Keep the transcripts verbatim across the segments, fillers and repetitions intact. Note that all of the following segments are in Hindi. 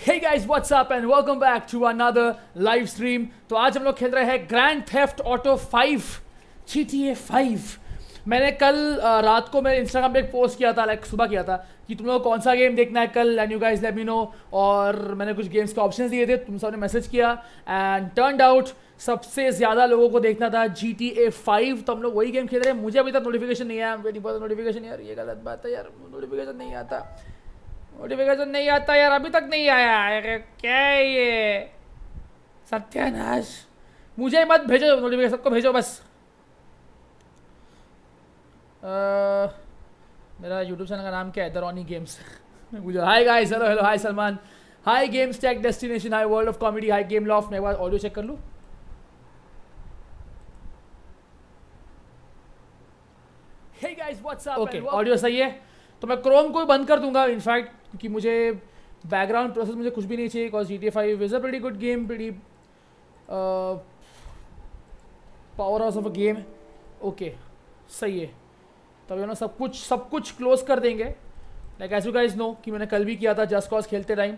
Hey guys, what's up and welcome back to another live stream. तो आज हम लोग खेल रहे हैं Grand Theft Auto five, G T A five. मैंने कल आ, रात को मैं इंस्टाग्राम पे एक पोस्ट किया था, लाइक सुबह किया था कि तुम लोग कौन सा गेम देखना है कल, and you guys let me know. और मैंने कुछ गेम्स के ऑप्शंस दिए थे, तुम सबने मैसेज किया एंड टर्न्ड आउट सबसे ज़्यादा लोगों को देखना था जी टी ए फाइव। तो हम लोग वही गेम खेल रहे हैं। मुझे अभी तक नोटिफिकेशन नहीं आया, वेटिंग फॉर नोटिफिकेशन। यार ये गलत बात है यार, नोटिफिकेशन नहीं आता, नोटिफिकेशन नहीं आता यार, अभी तक नहीं आया। अरे क्या है ये, सत्यानाश। मुझे मत भेजो नोटिफिकेशन, सबको भेजो बस। uh, मेरा यूट्यूब चैनल का नाम क्या है? The Ronnie Games. मुझे hi guys, hello hello, hi Salman, hi Games Tech Destination, hi World of Comedy, hi Game Loft. मैं एक बार ऑडियो चेक कर लूँ। Hey guys what's up. Okay, audio सही है तो मैं क्रोम को बंद कर दूंगा इनफैक्ट, क्योंकि मुझे बैकग्राउंड प्रोसेस मुझे कुछ भी नहीं चाहिए। Because G T A five is a pretty good game, pretty power house of a game. Okay सही है, तब यू नो सब कुछ सब कुछ क्लोज कर देंगे। Like as you guys know कि मैंने कल भी किया था जस्ट कॉज खेलते time.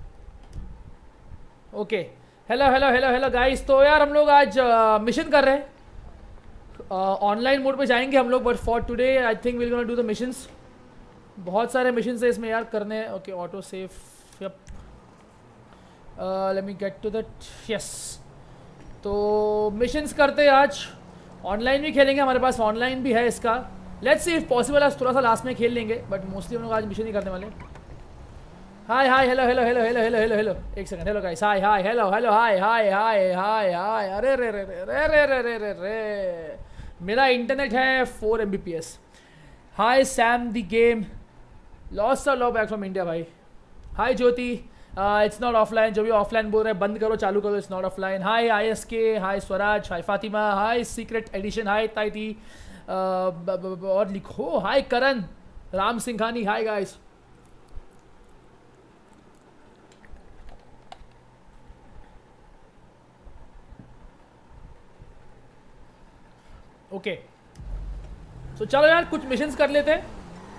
Okay hello hello hello hello guys. तो यार हम लोग आज मिशन uh, कर रहे हैं, ऑनलाइन uh, मोड पे जाएंगे हम लोग। But for today I think will gonna do the missions. बहुत सारे मिशन है इसमें यार करने हैं। Okay auto save, yup, let me get to that, yes. तो मिशंस करते हैं आज, ऑनलाइन भी खेलेंगे, हमारे पास ऑनलाइन भी है इसका। लेट्स सी इफ पॉसिबल आज थोड़ा सा लास्ट में खेल लेंगे, बट मोस्टली हम लोग आज मिशन ही करने वाले। Hi hi hello hello hello hello hello hello hello एक second, hello guys, hi hi hello hello hi hi hi hi hi. अरे रे रे रे रे रे रे रे रे रे मेरा इंटरनेट है four M B P S. Hi Sam the game, lost a law back from India भाई। Hi Jyoti, it's not offline. जो भी ऑफलाइन बोल रहे हैं बंद करो, चालू करो, it's not offline. Hi I S K, hi Swaraj, hi Fatima, hi secret edition, hi Taiti, और लिखो hi Karan, Ram Singhani, hi guys. Okay तो चलो यार कुछ मिशंस कर लेते हैं।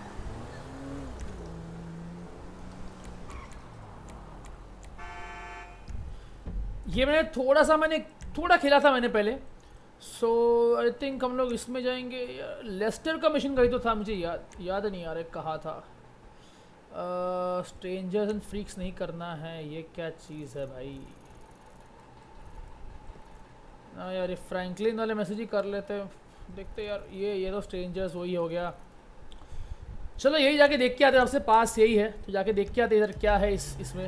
ये मैंने थोड़ा सा मैंने थोड़ा खेला था मैंने पहले। सो आई थिंक हम लोग इसमें जाएंगे। लेस्टर का मिशन कहीं तो था, मुझे याद याद नहीं आ रहा कहाँ था। स्ट्रेंजर्स एंड फ्रीक्स नहीं करना है, ये क्या चीज़ है भाई। ना यार ये फ्रैंकलिन वाले मैसेज ही कर लेते, देखते यार। ये ये तो स्ट्रेंजर्स वही हो गया। चलो यही जाके देख के आते हैं, सबसे पास यही है तो जाके देख के आते इधर क्या है इस इसमें।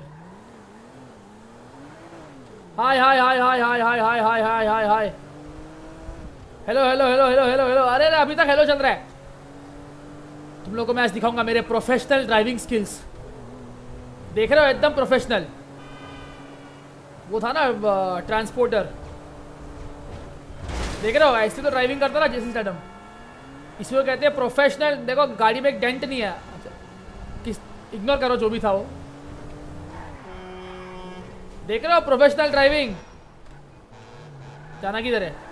Hi hi hi hi hi hi hi hi hi hi hi hello hello hello hello hello hello. अरे अभी तक हेलो चल रहा है। तुम लोगों को मैं आज दिखाऊंगा मेरे प्रोफेशनल ड्राइविंग स्किल्स। देख रहे हो एकदम प्रोफेशनल। वो था ना ट्रांसपोर्टर, देख रहे हो ऐसे तो ड्राइविंग करता ना जेसन स्टैथम। इसी को कहते हैं प्रोफेशनल। देखो गाड़ी में एक डेंट नहीं है। अच्छा किस, इग्नोर करो जो भी था वो। देख रहे हो प्रोफेशनल ड्राइविंग। जाना किधर है?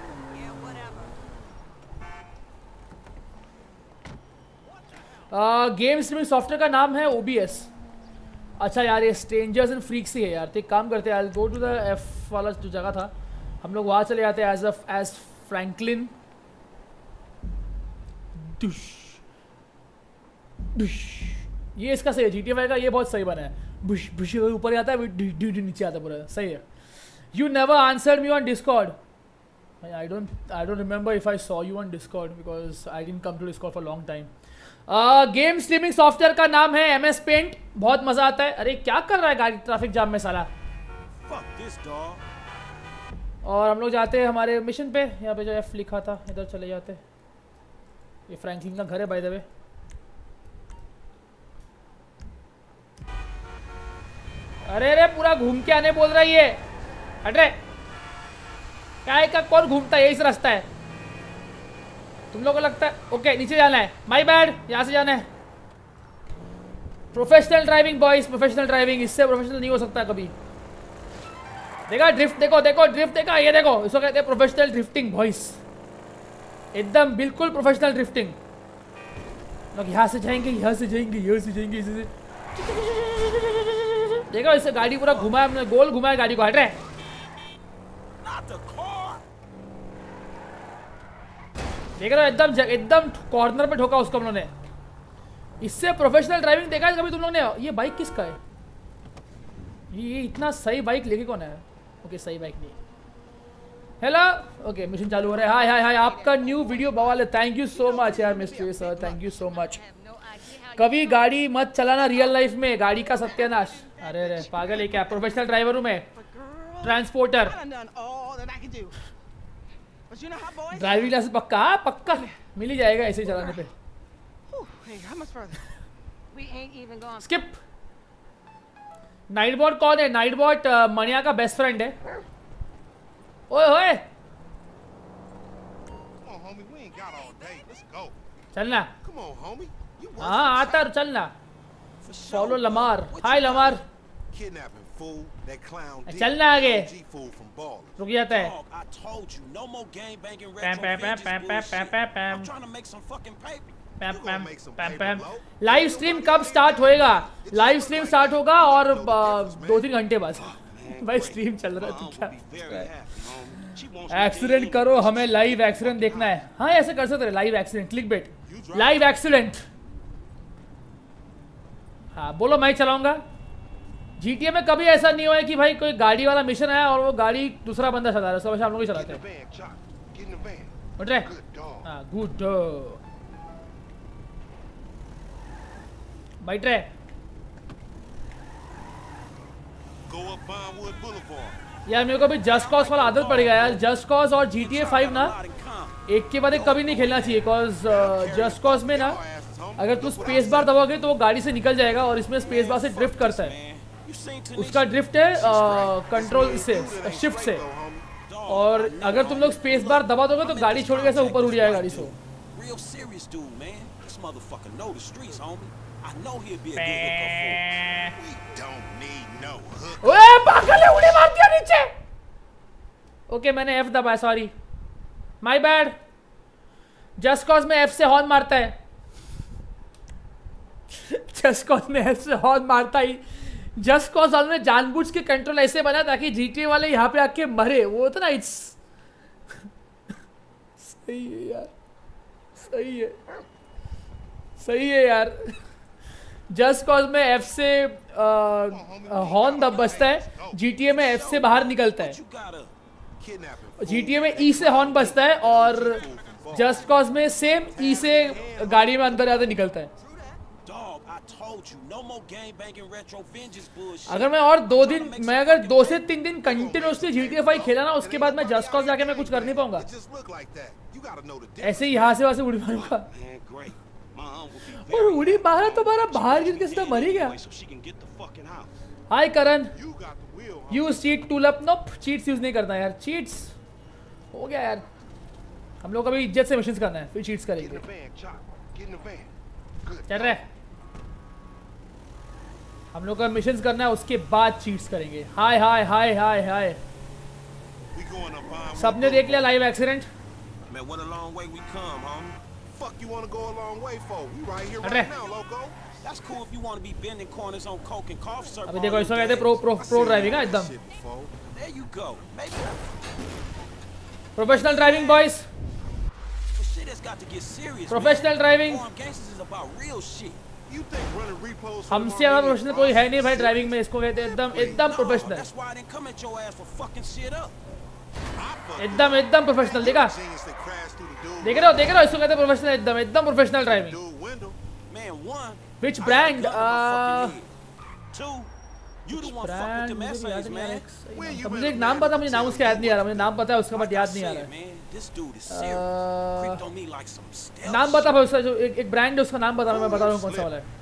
गेम स्ट्रीमिंग सॉफ्टवेयर का नाम है ओ बी एस। अच्छा यार ये स्ट्रेंजर्स एंड फ्रीक्स ही है यार। तो एक काम करते हैं, I go to the F वाला जो जगह था, हम लोग वहाँ चले जाते हैं एज एज फ्रैंकलिन। डुश डुश, ये इसका सही है। जी टी ए फाइव का ये बहुत सही बना है। बुश बुश ऊपर आता है, नीचे आता है, पूरा सही है। You never answered me on Discord. I don't I don't remember if I saw you on Discord because I didn't come to Discord for long time. Game streaming software का नाम है एम एस पेंट, बहुत मजा आता है। अरे क्या कर रहा है गाड़ी ट्रैफिक जाम में साला। और हम लोग जाते हैं हमारे मिशन पे। यहाँ पे जो एफ लिखा था इधर चले जाते। ये फ्रैंकलिन का घर है बाय द वे। अरे अरे पूरा घूम के आने बोल रहा है ये। अरे क्या का कौन घूमता है, यही से रास्ता है। तुम लोगों को लगता है ओके नीचे जाना है, माय बैड, यहाँ से जाना है। Professional driving boys, professional driving, इससे प्रोफेशनल नहीं हो सकता कभी। देखा ड्रिफ्ट, देखो देखो ड्रिफ्ट देखा, ये देखो इसको कहते हैं प्रोफेशनल ड्रिफ्टिंग बॉयज। एकदम बिल्कुल प्रोफेशनल ड्रिफ्टिंग। लोग यहाँ से जाएंगे, यहाँ से जाएंगे, यहाँ से जाएंगे, इसे से देखो इसे गाड़ी पूरा घुमाया हमने, गोल घुमाया गाड़ी को। हट रहे देख रहे हो, एकदम एकदम कॉर्नर पे ठोका उसको हम लोगों ने। इससे प्रोफेशनल ड्राइविंग देखा है कभी तुम लोग ने? ये बाइक किसका है? ये इतना सही बाइक लेके कौन है? ओके सही बाइक नहीं। हेलो ओके मिशन चालू हो रहा है। हाय हाय हाय, आपका न्यू वीडियो बवाल है। थैंक यू सो मच यार mister sir, thank you so much. कभी गाड़ी मत चलाना रियल लाइफ में, गाड़ी का सत्यानाश। अरे अरे पागल है क्या? प्रोफेशनल ड्राइवर हूँ मैं, ट्रांसपोर्टर। ड्राइविंग लाइसेंस पक्का? पक्का मिल ही जाएगा ऐसे ही चलाने पे। स्किप। नाइटबॉट कौन है? नाइटबॉट मणिया का बेस्ट फ्रेंड है। ओए होए चलना। हाँ आता चलना। Follow Lamar. हाय लमार, चलना आगे। रुक जाता है। पैम पैम पैम पैम पैम पैम पैम पैम पैम पैम पैम। लाइव स्ट्रीम कब स्टार्ट होएगा? लाइव स्ट्रीम स्टार्ट होगा और दो तीन घंटे बाद। भाई स्ट्रीम चल रहा है तो क्या? एक्सीडेंट करो, हमें लाइव एक्सीडेंट देखना है। हाँ ऐसे कर सकते हैं, live accident, clickbait, live accident. हाँ बोलो मैं चलाऊंगा। जीटीए में कभी ऐसा नहीं हुआ है कि भाई कोई गाड़ी वाला मिशन आया और वो गाड़ी दूसरा बंदा चला रहा है, सब हम लोग ही चलाते हैं। उठ रहे? हाँ गुड बैठ रहे। यार मेरे को अभी जस्ट कॉज वाला आदत पड़ गया यार। जस्ट कॉज और जीटीए फाइव ना एक के बाद एक कभी नहीं खेलना चाहिए। बिकॉज जस्ट कॉज में ना अगर तू स्पेस बार दबाओगे तो वो गाड़ी से निकल जाएगा और इसमें स्पेस बार से ड्रिफ्ट करता है। उसका ड्रिफ्ट है कंट्रोल से, शिफ्ट से। और अगर तुम लोग स्पेस बार दबा दोगे तो गाड़ी छोड़ के ऐसे ऊपर उड़ जाएगा गाड़ी से। ओए पागल है, उड़ी मार दिया नीचे। ओके मैंने एफ दबाया, sorry my bad. Just cause में एफ से हॉर्न मारता है। जस्ट कॉज में एफ से हॉर्न मारता ही। जस्ट कॉज वालों ने जानबूझ के कंट्रोल ऐसे बना ताकि जीटीए वाले यहाँ पे आके मरे। वो तो ना इट्स सही है यार, सही है सही है यार। जस्ट कॉज में एफ से हॉर्न दब बजता है, जीटीए में एफ से बाहर निकलता है। जीटीए में ई से हॉर्न बजता है और जस्ट कॉज में सेम ई से गाड़ी में अंदर जाते निकलता है। अगर मैं और दो दिन मैं अगर दो से तीन दिन कंटिन्यूसली जीटीए फाइव खेला ना, उसके बाद मैं जस्ट कॉज जाके मैं कुछ कर नहीं पाऊंगा। ऐसे ही यहाँ से वहां से उड़ी मारूंगा। और उड़ी मारा तो मारा, बाहर गिर के सीधा मर ही गया। Hi Karan, use cheat tool up. No cheats use नहीं करना यार, चीट्स हो गया यार। हम लोग अभी इज्जत से मिशंस करना है, फिर चीट्स करेंगे। चल रहे हम लोग का मिशंस करना है, उसके बाद चीट्स करेंगे। हाय हाय हाय हाय हाय, सबने देख लिया लाइव एक्सीडेंट। अभी देखो इसको कहते प्रो प्रो प्रो ड्राइविंग है एकदम। Professional driving boys, professional driving. हमसे ज्यादा प्रोफेशनल कोई है नहीं भाई ड्राइविंग में। इसको कहते हैं एकदम एकदम प्रोफेशनल, एकदम एकदम प्रोफेशनल। देखा देख रहे हो देख रहे हो इसको कहते हैं प्रोफेशनल, एकदम एकदम प्रोफेशनल ड्राइविंग। Which brand? मुझे एक नाम पता, मुझे नाम उसका याद नहीं आ रहा। मुझे नाम पता है उसका बट याद नहीं आ रहा है। नाम पता भाई उसका, जो एक, एक ब्रांड है उसका नाम पता, मैं बता रहा हूँ कौन सा वाला है।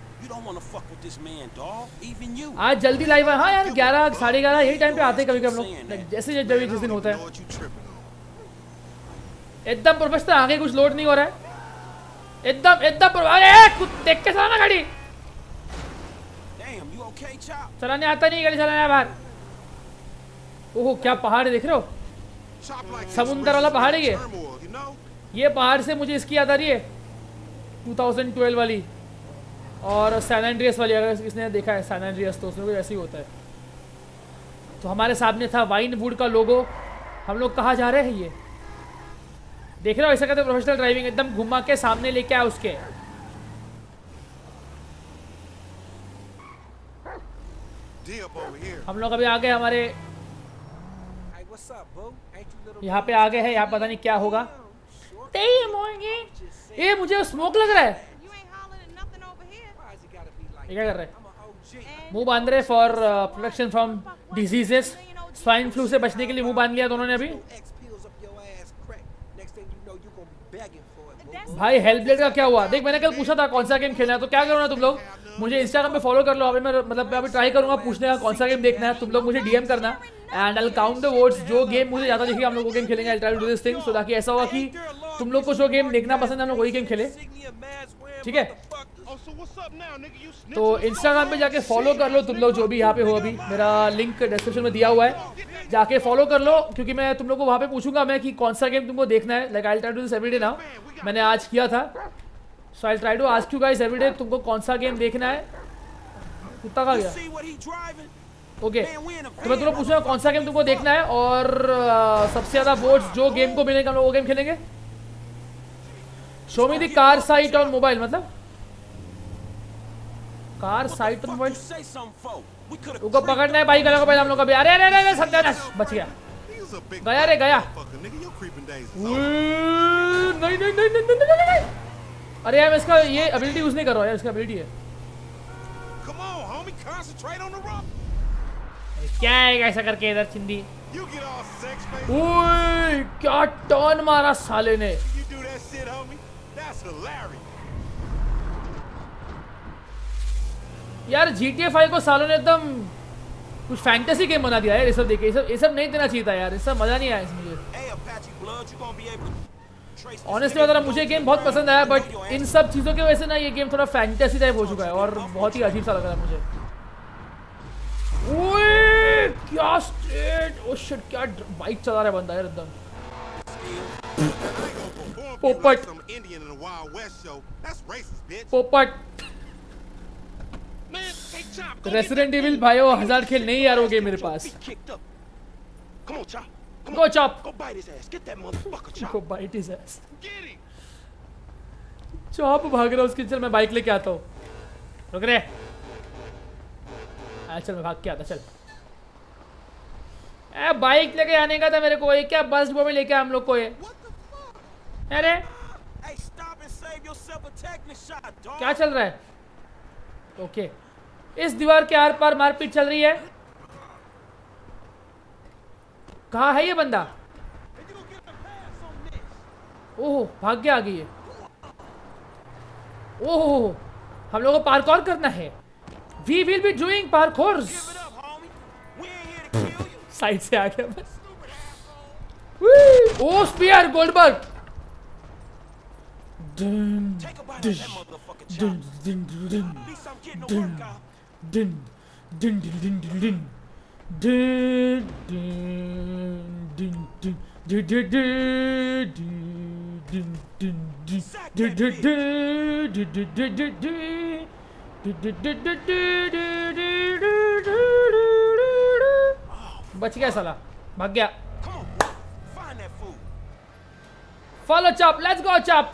आज जल्दी लाइव है। हाँ यार ग्यारह साढ़े ग्यारह यही टाइम पे आते हैं कभी कभी हम लोग, जैसे जब जिस दिन होता है। एकदम प्रोफेशनल, आगे कुछ लोड नहीं हो रहा है। एकदम एकदम अरे देख के चलाना गाड़ी। चलाने आता नहीं गाड़ी चलाने बाहर। ओहो क्या पहाड़ है देख रहे हो, समुंदर वाला पहाड़ है ये। ये पहाड़ से मुझे इसकी याद आ रही है टू थाउजेंड ट्वेल्व वाली और सैन एंड्रियास वाली। अगर किसने देखा है सैन एंड्रियास तो उसमें भी ऐसे ही होता है। तो हमारे सामने था वाइन वुड का लोगो। हम लोग कहाँ जा रहे हैं ये देख रहे हो, ऐसा कहते प्रोफेशनल ड्राइविंग, एकदम घुमा के सामने लेके आया उसके। हम लोग अभी आ गए हमारे यहाँ पे आ गए हैं। यहाँ पता नहीं क्या होगा। ये मुझे स्मोक लग रहा है। ये क्या कर रहे हैं? मुंह बांध रहे for protection from diseases. Swine flu से बचने के लिए मुंह बांध लिया दोनों ने अभी। भाई हेल्प ब्लेड का क्या हुआ? देख मैंने कल पूछा था कौन सा गेम खेलना है, तो क्या करो ना तुम लोग मुझे इंस्टाग्राम पे फॉलो कर लो। अभी मैं मतलब मैं अभी ट्राई करूंगा पूछने का कौन सा गेम देखना है। तुम लोग मुझे डीएम करना and I will count the votes. जो गेम मुझे ज़्यादा दिखेगा हम लोग वो गेम खेलेंगे। I try to do this thing so ताकि ऐसा होगा कि तुम लोग को जो गेम देखना पसंद है हम लोग वही गेम खेले, ठीक है? तो इंस्टाग्राम पे जाके फॉलो कर लो तुम लोग जो भी यहाँ पे हो। अभी मेरा लिंक डिस्क्रिप्शन में दिया हुआ है, जाके फॉलो कर लो। क्योंकि मैं तुम लोग को वहाँ पे पूछूंगा मैं कि कौन सा गेम तुमको देखना है। Like I try to this everyday now. मैंने आज किया था, so I try to ask you guys everyday तुमको कौन सा गेम देखना है। कुत्ता का गया ओके okay. तो मैं तुम लोग पूछूंगा कौन सा गेम तुमको देखना है और uh, सबसे ज्यादा वोट्स जो गेम को मिलेगा हम लोग वो गेम खेलेंगे। Show me the car site on mobile, मतलब कार साइट ऑन मोबाइल उनको पकड़ना है बाइक वाले को पहले हम लोग। अभी अरे अरे अरे सत्यानाश बच गया, गया रे गया। नहीं नहीं नहीं नहीं नहीं नहीं। अरे यार मैं इसका ये एबिलिटी यूज नहीं कर रहा यार, इसका एबिलिटी है। क्या है ऐसा करके इधर चिंदी। ओए क्या टर्न मारा साले ने। यार जी टी ए फाइव को सालों ने एकदम कुछ फैंटेसी गेम बना दिया है। ये सब देखे, ये सब ये सब नहीं देना चाहिए था यार। ये सब मजा नहीं आया इसमें मुझे। ऑनेस्टली बता रहा मुझे गेम बहुत पसंद आया, बट इन सब चीज़ों की वजह से ना ये गेम थोड़ा फैंटेसी टाइप हो चुका है और बहुत ही अजीब सा लग रहा है मुझे। ओए क्या स्ट्रेट, ओ शिट क्या बाइक चला रहा है बंदा यार एकदम। पोपट पोपट रेसिडेंट इविल भाइयों हजार खेल नहीं यार वो गेम मेरे पास। Go chop. Go bite his ass. Get that motherfucker chop. Go bite his ass. Get him. Chop भाग रहा उसकी। चल मैं बाइक लेके आता हूँ, रुक रे। आ, चल मैं भाग के आता। चल ए बाइक लेके आने का था मेरे को। ये क्या बस में लेके हम लोग को ये। अरे क्या चल रहा है? ओके इस दीवार के आर पार मारपीट चल रही है। कहाँ है ये बंदा? ओह भाग के आ गई है। ओह हम लोगों को पार्कोर करना है। We will be doing parkour. Side से आ गया बस। Oh spear Goldberg. Done done done done done done done done done बच गया साला, भाग गया। Follow Chop, let's go Chop.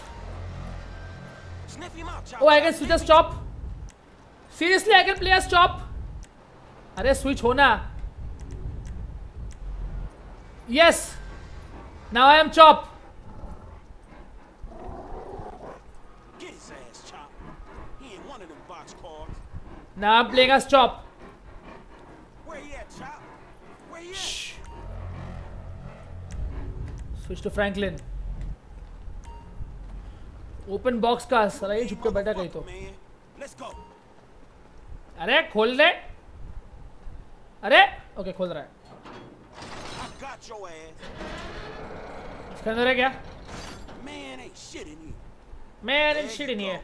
Oh, I can switch as chop. Seriously, I can play as chop. अरे स्विच होना। Yes. Now I am chop. Get his ass, chop. He ain't one of them box cars. Now I'm playing as chop. Where you at, chop? Where you at? Shh. Switch to Franklin. Open box का साला ये छुप के बैठा कहीं तो। अरे खोल दे। अरे ओके खोल रहा है। इसके अंदर है क्या? Man and shit in here.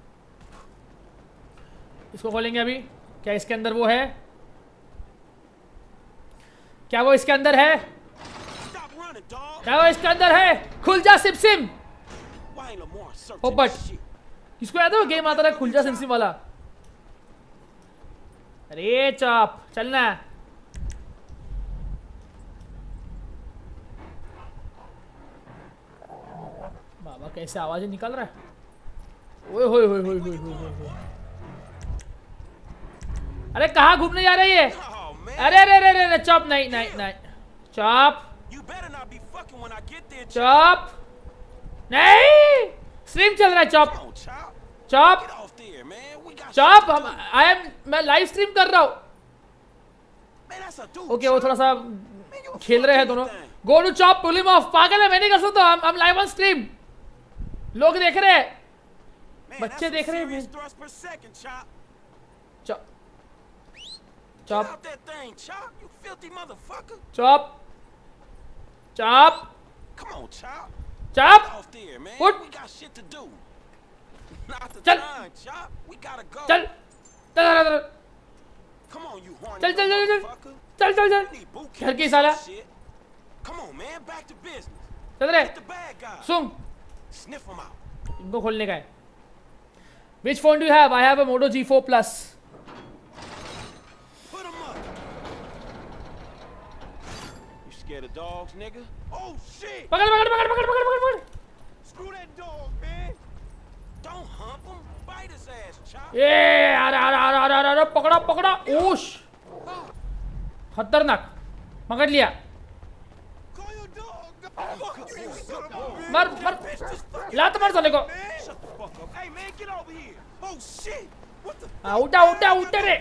इसको खोलेंगे अभी। क्या इसके अंदर वो है? क्या वो इसके अंदर है? क्या वो इसके अंदर है? खुल जा सिम सिम। पोपट किसको याद है वो गेम आता था खुल जा सिम सिम वाला? अरे चॉप चलना। कैसे आवाज निकल रहा है। ओए होए होए होए होए होए। अरे कहाँ घूमने जा रही है? अरे अरे अरे अरे चॉप नहीं नहीं नहीं चॉप चॉप नहीं स्ट्रीम चल रहा है Chop Chop Chop I am मैं लाइव स्ट्रीम कर रहा हूँ। ओके okay, वो थोड़ा सा खेल रहे हैं दोनों। Go to Chop pull him off. पागल है मैं नहीं कर सकता। I am live on stream. लोग देख रहे हैं बच्चे देख रहे हैं। Chop Chop Chop Chop Chop put चल चल चल चल चल चल चल चल चल घर की साला चल रहे सुन इनको खोलने का है। Which phone do you have? I have a Moto G four Plus. You scared of dogs, nigga? Oh shit! पकड़ पकड़ पकड़ पकड़ पकड़ पकड़ पकड़। Screw that dog, man. Don't hump him. Bite his ass, chop. ये अरे अरे अरे अरे अरे पकड़ा पकड़ा ओश खतरनाक पकड़ लिया। मर मर लात मार साले को। हाँ उठा उठा उठा रे।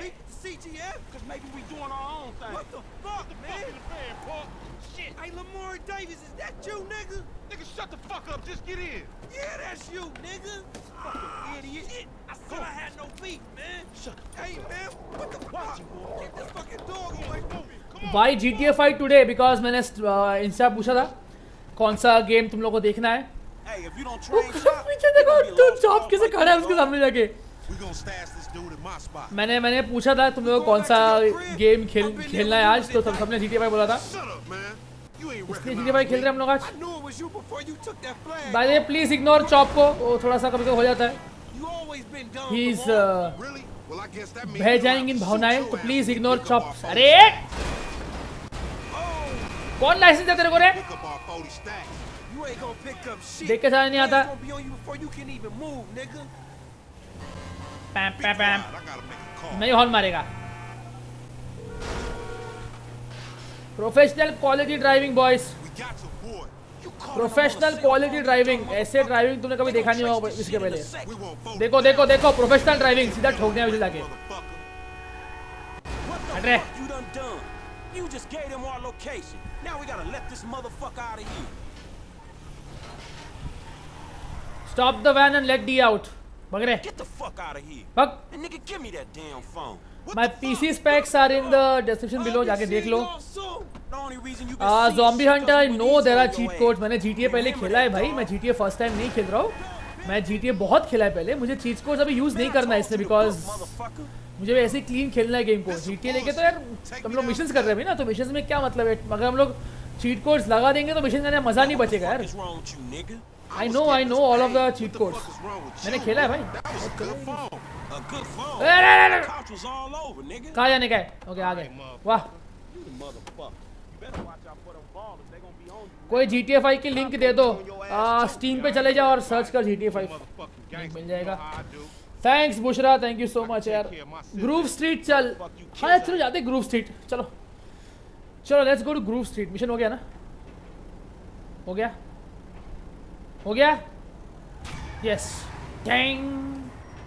Hey, Lamar Davis, is that you, nigga? Nigga, shut the fuck up. Just get in. Yeah, that's you, nigga. Fucking idiot. Shit, I said I had no beef, man. Shut up. Hey, man, what the fuck? Get this fucking dog away from me. Why G T A five today? Because मैंने इंस्टा पूछा था कौन सा गेम तुम लोगों को देखना है। Hey, if you don't train, पीछे देखो तू चॉप कैसे खड़ा है उसके सामने जाके। मैंने मैंने पूछा था तुम लोगों को कौन सा गेम खेल खेलना है आज, तो सब सबने जी टी ए फाइव बोला था, इसलिए जी टी ए फाइव खेल रहे हैं हम लोग आज। By the way please ignore Chop को, वो थोड़ा सा कभी कभी हो जाता है। ही इज बह जाएंगे इन भावनाएं, तो प्लीज इग्नोर चॉप। अरे कौन लाइसेंस है तेरे को रे? देख के जाने नहीं आता। पैम पैम पैम नहीं हॉर्न मारेगा। Professional quality driving boys, professional quality driving. ऐसे ड्राइविंग तुमने कभी देखा नहीं होगा इसके पहले। देखो देखो देखो प्रोफेशनल ड्राइविंग, सीधा ठोकने में जाके। अरे You just gave them our location. Now we gotta let this motherfucker out of here. Stop the van and let D out. भाग रहे। Get the fuck out of here. भाग। And nigga, give me that damn phone. My P C specs are in the description below, जाके देख लो। Ah, Zombie Hunter, I know there are cheat codes. मैंने G T A पहले खेला है भाई, मैं G T A first time नहीं खेल रहा हूँ। मैं G T A बहुत खेला है पहले, मुझे cheat codes अभी यूज नहीं करना है इसलिए, बिकॉज मुझे ऐसे क्लीन खेलना है गेम को। G T A लेके तो यार हम लोग मिशंस कर रहे हैं ना, तो मिशंस में क्या मतलब है? अगर हम लोग चीट कोड्स लगा देंगे तो मिशन करने में मजा नहीं बचेगा यार। I know I know all of the cheat codes, मैंने खेला है भाई। कहाँ जाने का है? ओके आ गए। वाह, कोई जी टी ए फाइव की लिंक दे दो। स्टीम पे चले जाओ और सर्च कर जी टी ए फाइव, मिल जाएगा। Thanks Bushra, thank you so much यार। ग्रूव स्ट्रीट चल। हाँ चलो जाते ग्रूव स्ट्रीट, चलो चलो let's go to Grove Street. Mission हो गया ना? हो गया हो गया यस। डैंग,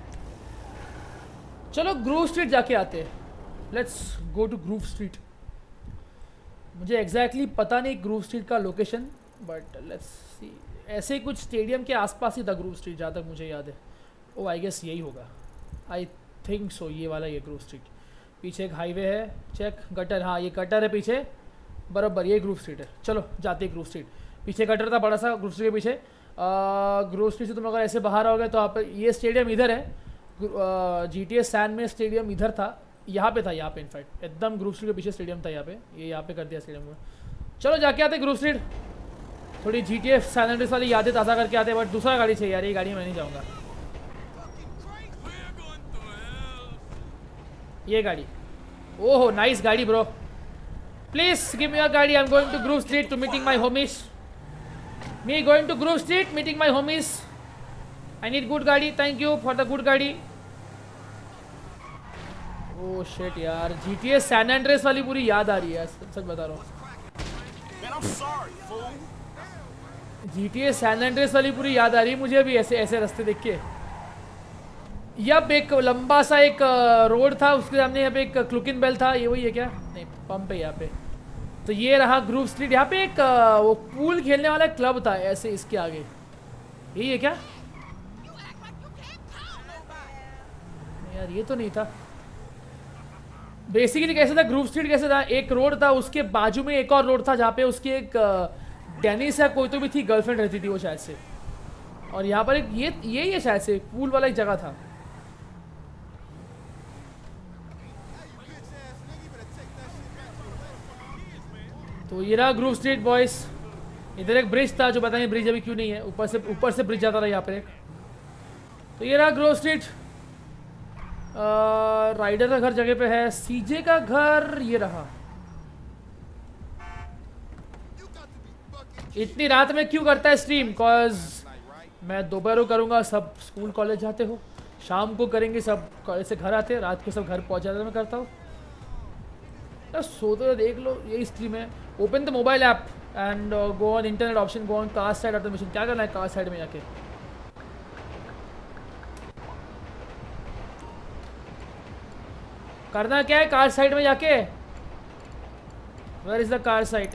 चलो ग्रूव स्ट्रीट जाके आते हैं। Let's go to Grove Street. मुझे एग्जैक्टली exactly पता नहीं ग्रूव स्ट्रीट का लोकेशन, बट लेट्स सी। ऐसे कुछ स्टेडियम के आसपास ही था ग्रूव स्ट्रीट जहाँ तक मुझे याद है। ओ आई गेस यही होगा, आई थिंक सो, ये वाला ये ग्रूव स्ट्रीट। पीछे एक हाईवे है, चेक। गटर, हाँ ये गटर है पीछे, बराबर ये ग्रूव स्ट्रीट है। चलो जाते हैं ग्रूव स्ट्रीट। पीछे गटर था बड़ा सा ग्रूव स्ट्रीट के पीछे। ग्रूव स्ट्रीट से तुम अगर ऐसे बाहर आओगे तो आप, ये स्टेडियम इधर है। जी टी ए सैन में स्टेडियम इधर था, यहाँ पे था, यहाँ पे इनफैक्ट एकदम ग्रूव स्ट्रीट के पीछे स्टेडियम था। यहाँ पे ये यहाँ पे कर दिया स्टेडियम में। चलो जाके आते ग्रूव स्ट्रीट, थोड़ी G T A San Andreas वाली यादें ताज़ा करके आते हैं। बट दूसरा गाड़ी चाहिए यार, ये गाड़ी में नहीं जाऊँगा। ये गाड़ी, ओहो नाइस गाड़ी bro, please give me your गाड़ी। I am going to Grove Street to meeting my homies. Me going to Grove Street meeting my homies. I need good गाड़ी. Thank you for the good गाड़ी. ओह शिट यार, जीटीए सैन एंड्रेस वाली पूरी याद आ रही है, सच बता रहा हूँ. जीटीए सैन एंड्रेस वाली पूरी याद आ रही है मुझे अभी ऐसे ऐसे रास्ते देख के. यप, एक लंबा सा एक रोड था, उसके सामने यहाँ पे एक क्लुकिन बेल था. ये वही है क्या? नहीं, पंप है यहाँ पे. तो ये रहा ग्रूव स्ट्रीट. यहाँ पे एक वो पूल खेलने वाला क्लब था ऐसे इसके आगे. यही है क्या यार? ये तो नहीं था. बेसिकली कैसे था ग्रूव स्ट्रीट? कैसे था? एक रोड था, उसके बाजू में एक और रोड था जहाँ पे उसकी एक डेनिस या कोई तो भी थी, गर्लफ्रेंड रहती थी वो शायद से. और यहाँ पर एक ये यही है शायद से, पूल वाला एक जगह था. तो ये रहा ग्रूव स्ट्रीट बॉयज. इधर एक ब्रिज था जो पता नहीं ब्रिज अभी क्यों नहीं है. ऊपर से ऊपर से ब्रिज जाता रहा यहाँ पर एक. तो ये रहा ग्रूव स्ट्रीट. राइडर का घर जगह पे है. सीजे का घर ये रहा. इतनी रात में क्यों करता है स्ट्रीम? कॉज मैं दोपहर को करूँगा, सब स्कूल कॉलेज जाते हो. शाम को करेंगे, सब कॉलेज से घर आते हैं. रात को सब घर पहुँच जाते मैं करता हूँ. सोते देख लो, यही स्ट्रीम है. Open the mobile app and go on internet option, go on car side of the mission. क्या करना है कार साइड में जाके? करना क्या है कार साइड में जाके? Where is the car side?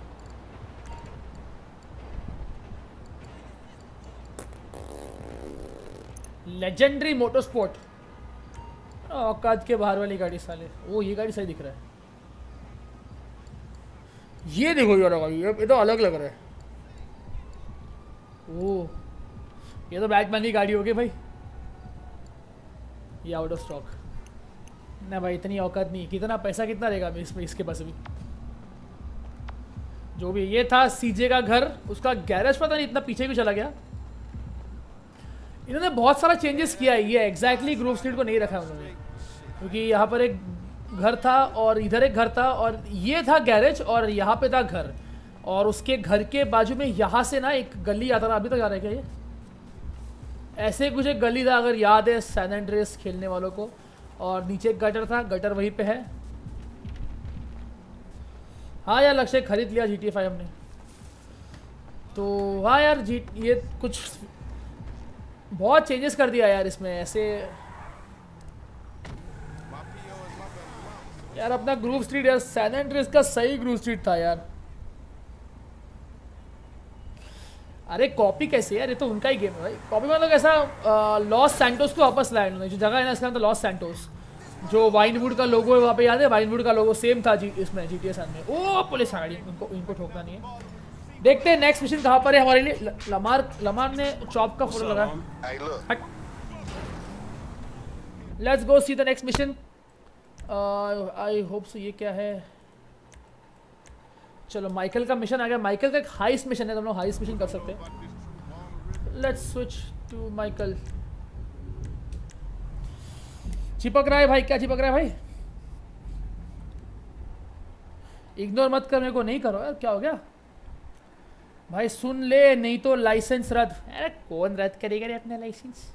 Legendary motorsport. औकात के बाहर वाली गाड़ी साले. ओ ये गाड़ी सही दिख रहा है. ये देखो यार गाड़ी, ये तो अलग लग रहा है. ओ ये तो बैटमैन की गाड़ी होगी भाई. ये आउट ऑफ स्टॉक ना भाई. इतनी औकात नहीं. कितना पैसा कितना रहेगा इसमें इसके पास अभी? जो भी ये था सीजे का घर, उसका गैरेज पता नहीं इतना पीछे भी चला गया. इन्होंने बहुत सारा चेंजेस किया है. ये एग्जैक्टली ग्रूव स्ट्रीट को नहीं रखा उन्होंने, क्योंकि यहाँ पर एक घर था और इधर एक घर था और ये था गैरेज और यहाँ पे था घर. और उसके घर के बाजू में यहाँ से ना एक गली आता था. अभी तक आ रहा है क्या ये? ऐसे कुछ एक गली था अगर याद है सैन एंड्रेस खेलने वालों को. और नीचे एक गटर था, गटर वहीं पे है. हाँ यार लक्ष्य खरीद लिया जी टी ए फाइव हमने. तो हाँ यार जी ये कुछ बहुत चेंजेस कर दिया यार इसमें ऐसे. यार अपना ग्रूव स्ट्रीट यार, सैन एंड्रेस का सही ग्रूव स्ट्रीट था यार. अरे कॉपी कैसे यार? ये तो उनका ही गेम है भाई. कॉपी मतलब ऐसा लॉस सैंटोस को वापस लाया उन्होंने. जो जगह है ना इसका नाम था लॉस सैंटोस. जो वाइनवुड का लोगो है वहाँ पे याद है? वाइनवुड का लोगो सेम था जी इसमें जी टी ए सैन में. ओ पुलिस आ गई. इनको इनको ठोकना नहीं है. देखते हैं नेक्स्ट मिशन कहाँ पर है हमारे लिए. लमार लमार ने चॉप का फोटो लगा. Let's go see the next mission. I hope so. ये क्या है? चलो माइकल का मिशन आ गया. माइकल का एक हाइस्ट मिशन है, तो हम लोग हाइस्ट मिशन कर सकते हैं. Let's switch to Michael. चिपक रहा है भाई. क्या चिपक रहा है भाई? इग्नोर मत कर मेरे को. नहीं करो यार, क्या हो गया भाई? सुन ले नहीं तो लाइसेंस रद्द. अरे कौन रद्द करेगा रे अपना लाइसेंस?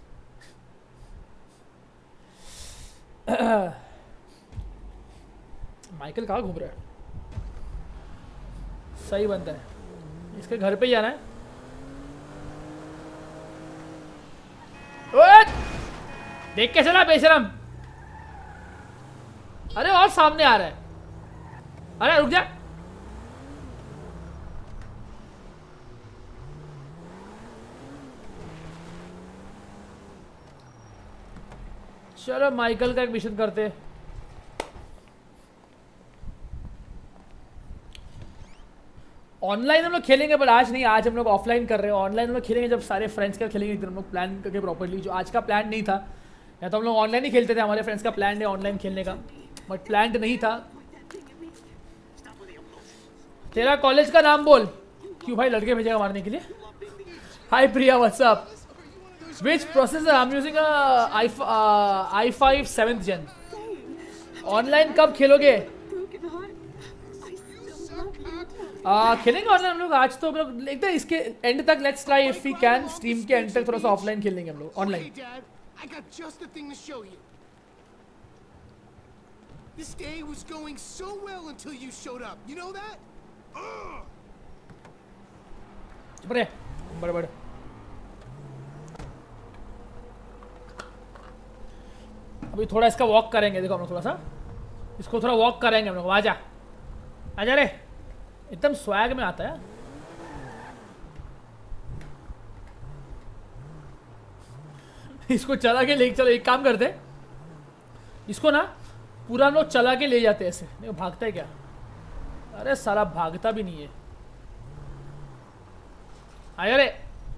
माइकल कहाँ घूम रहा है? सही बनता है. इसके घर पे ही आना है. ओए! देख के चला बेशरम. अरे और सामने आ रहा है. अरे रुक जा. चलो माइकल का एक मिशन करते हैं. ऑनलाइन हम लोग खेलेंगे बट आज नहीं. आज हम लोग ऑफलाइन कर रहे हैं. ऑनलाइन हम लोग खेलेंगे जब सारे फ्रेंड्स के खेलेंगे. हम लोग प्लान करके प्रॉपर्ली. जो आज का प्लान नहीं था, या तो हम लोग ऑनलाइन ही खेलते थे. हमारे फ्रेंड्स का प्लान है ऑनलाइन खेलने का, बट प्लान नहीं था. तेरा कॉलेज का नाम बोल. क्यों भाई लड़के भेजेगा मारने के लिए? Hi Priya, what's up. Which processor I am using? I five seventh gen. Online कब खेलोगे? आ, खेलेंगे ऑनलाइन हम लोग आज तो हम लोग देखते हैं इसके एंड तक let's try if we can stream के एंड तक थोड़ा सा ऑफलाइन खेलेंगे हम लोग online I got just the thing to show you. This day was going so well until you showed up. You know that? बड़े बड़े बड़े अभी थोड़ा इसका वॉक करेंगे देखो हम लोग थोड़ा सा इसको थोड़ा वॉक करेंगे हम लोग आजा आजा रे एकदम स्वैग में आता है इसको चला के ले चलो एक काम करते इसको ना पूरा लोग चला के ले जाते ऐसे नहीं भागता है क्या अरे साला भागता भी नहीं है आया रे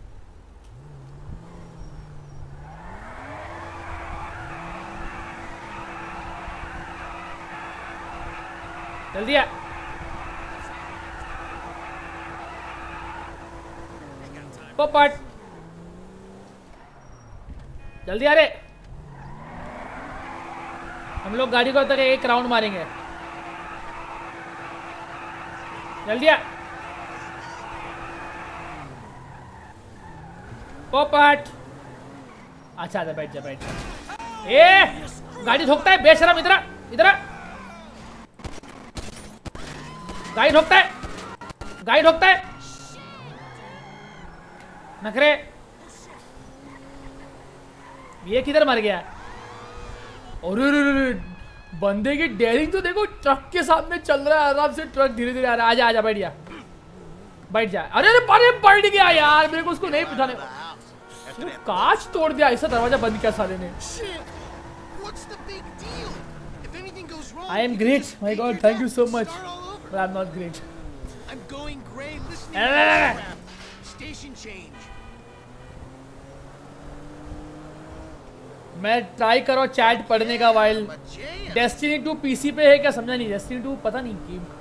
जल्दी आ पोपट जल्दी आ रे हम लोग गाड़ी को तक एक राउंड मारेंगे जल्दी आ पोपट अच्छा अच्छा बैठ जा बैठ जा ए गाड़ी ठोकता है बेशरम इधर इधर गाड़ी ठोकता है गाड़ी ठोकता है नखरे ये किधर मर गया और बंदे की डेयरिंग तो देखो ट्रक के सामने चल रहा है आराम से ट्रक धीरे धीरे आ रहा है आजा आजा बैठ जा बैठ जा अरे अरे अरे पलट गया यार मेरे को उसको नहीं उठाने कांच तोड़ दिया ऐसा दरवाजा बंद किया साले ने I am great my god thank you so much but I'm not great I'm going gray listening to station change मैं ट्राई करो चैट पढ़ने का वाइल डेस्टिनी टू पीसी पे है क्या समझा नहीं डेस्टिनी टू पता नहीं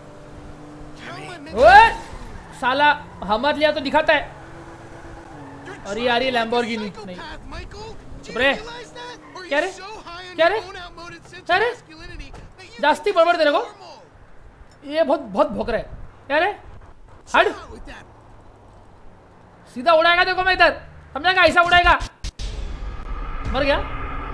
गेम ओए साला हमर लिया तो दिखाता है और ये आ रही है लैम्बोर्गिनी नहीं चुप रे क्या रे क्या रे क्या रे जास्ती बड़बड़ तेरे को ये बहुत बहुत भोंक रहा है क्या रे हट सीधा उड़ाएगा देखो मैं इधर समझेगा ऐसा उड़ाएगा मर गया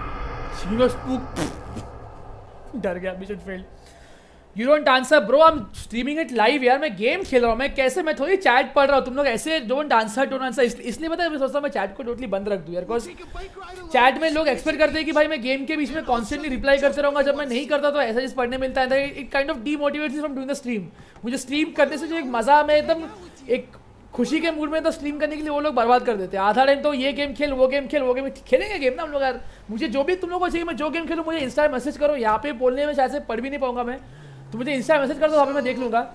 डर गया mission fail you don't answer bro I am streaming it live यार मैं गेम खेल रहा हूँ मैं कैसे मैं थोड़ी चैट पढ़ रहा हूँ तुम लोग ऐसे डोंट आंसर डोंट आंसर इसलिए पता है मैं सोचता हूँ मैं चैट को टोटली बंद रख दूँ यार बिकॉज चैट में लोग एक्सपेक्ट करते हैं कि भाई मैं गेम के बीच में कॉन्स्टेंटली रिप्लाई करते रहूँगा जब मैं नहीं करता तो ऐसा चीज पढ़ने मिलता है it kind of demotivates from doing the stream मुझे स्ट्रीम करने से जो एक मजा में एकदम एक खुशी के मूड में तो स्ट्रीम करने के लिए वो लोग बर्बाद कर देते हैं आधा टाइम तो ये गेम खेल वो गेम खेल वो गेम खेलेंगे गेम ना हम लोग यार मुझे जो भी तुम लोगों को चाहिए मैं जो गेम खेलूँ मुझे इंस्टा मैसेज करो यहाँ पे बोलने में शायद से पढ़ भी नहीं पाऊंगा मैं तो मुझे इंस्टा मैसेज कर दो वहाँ पे मैं देख लूंगा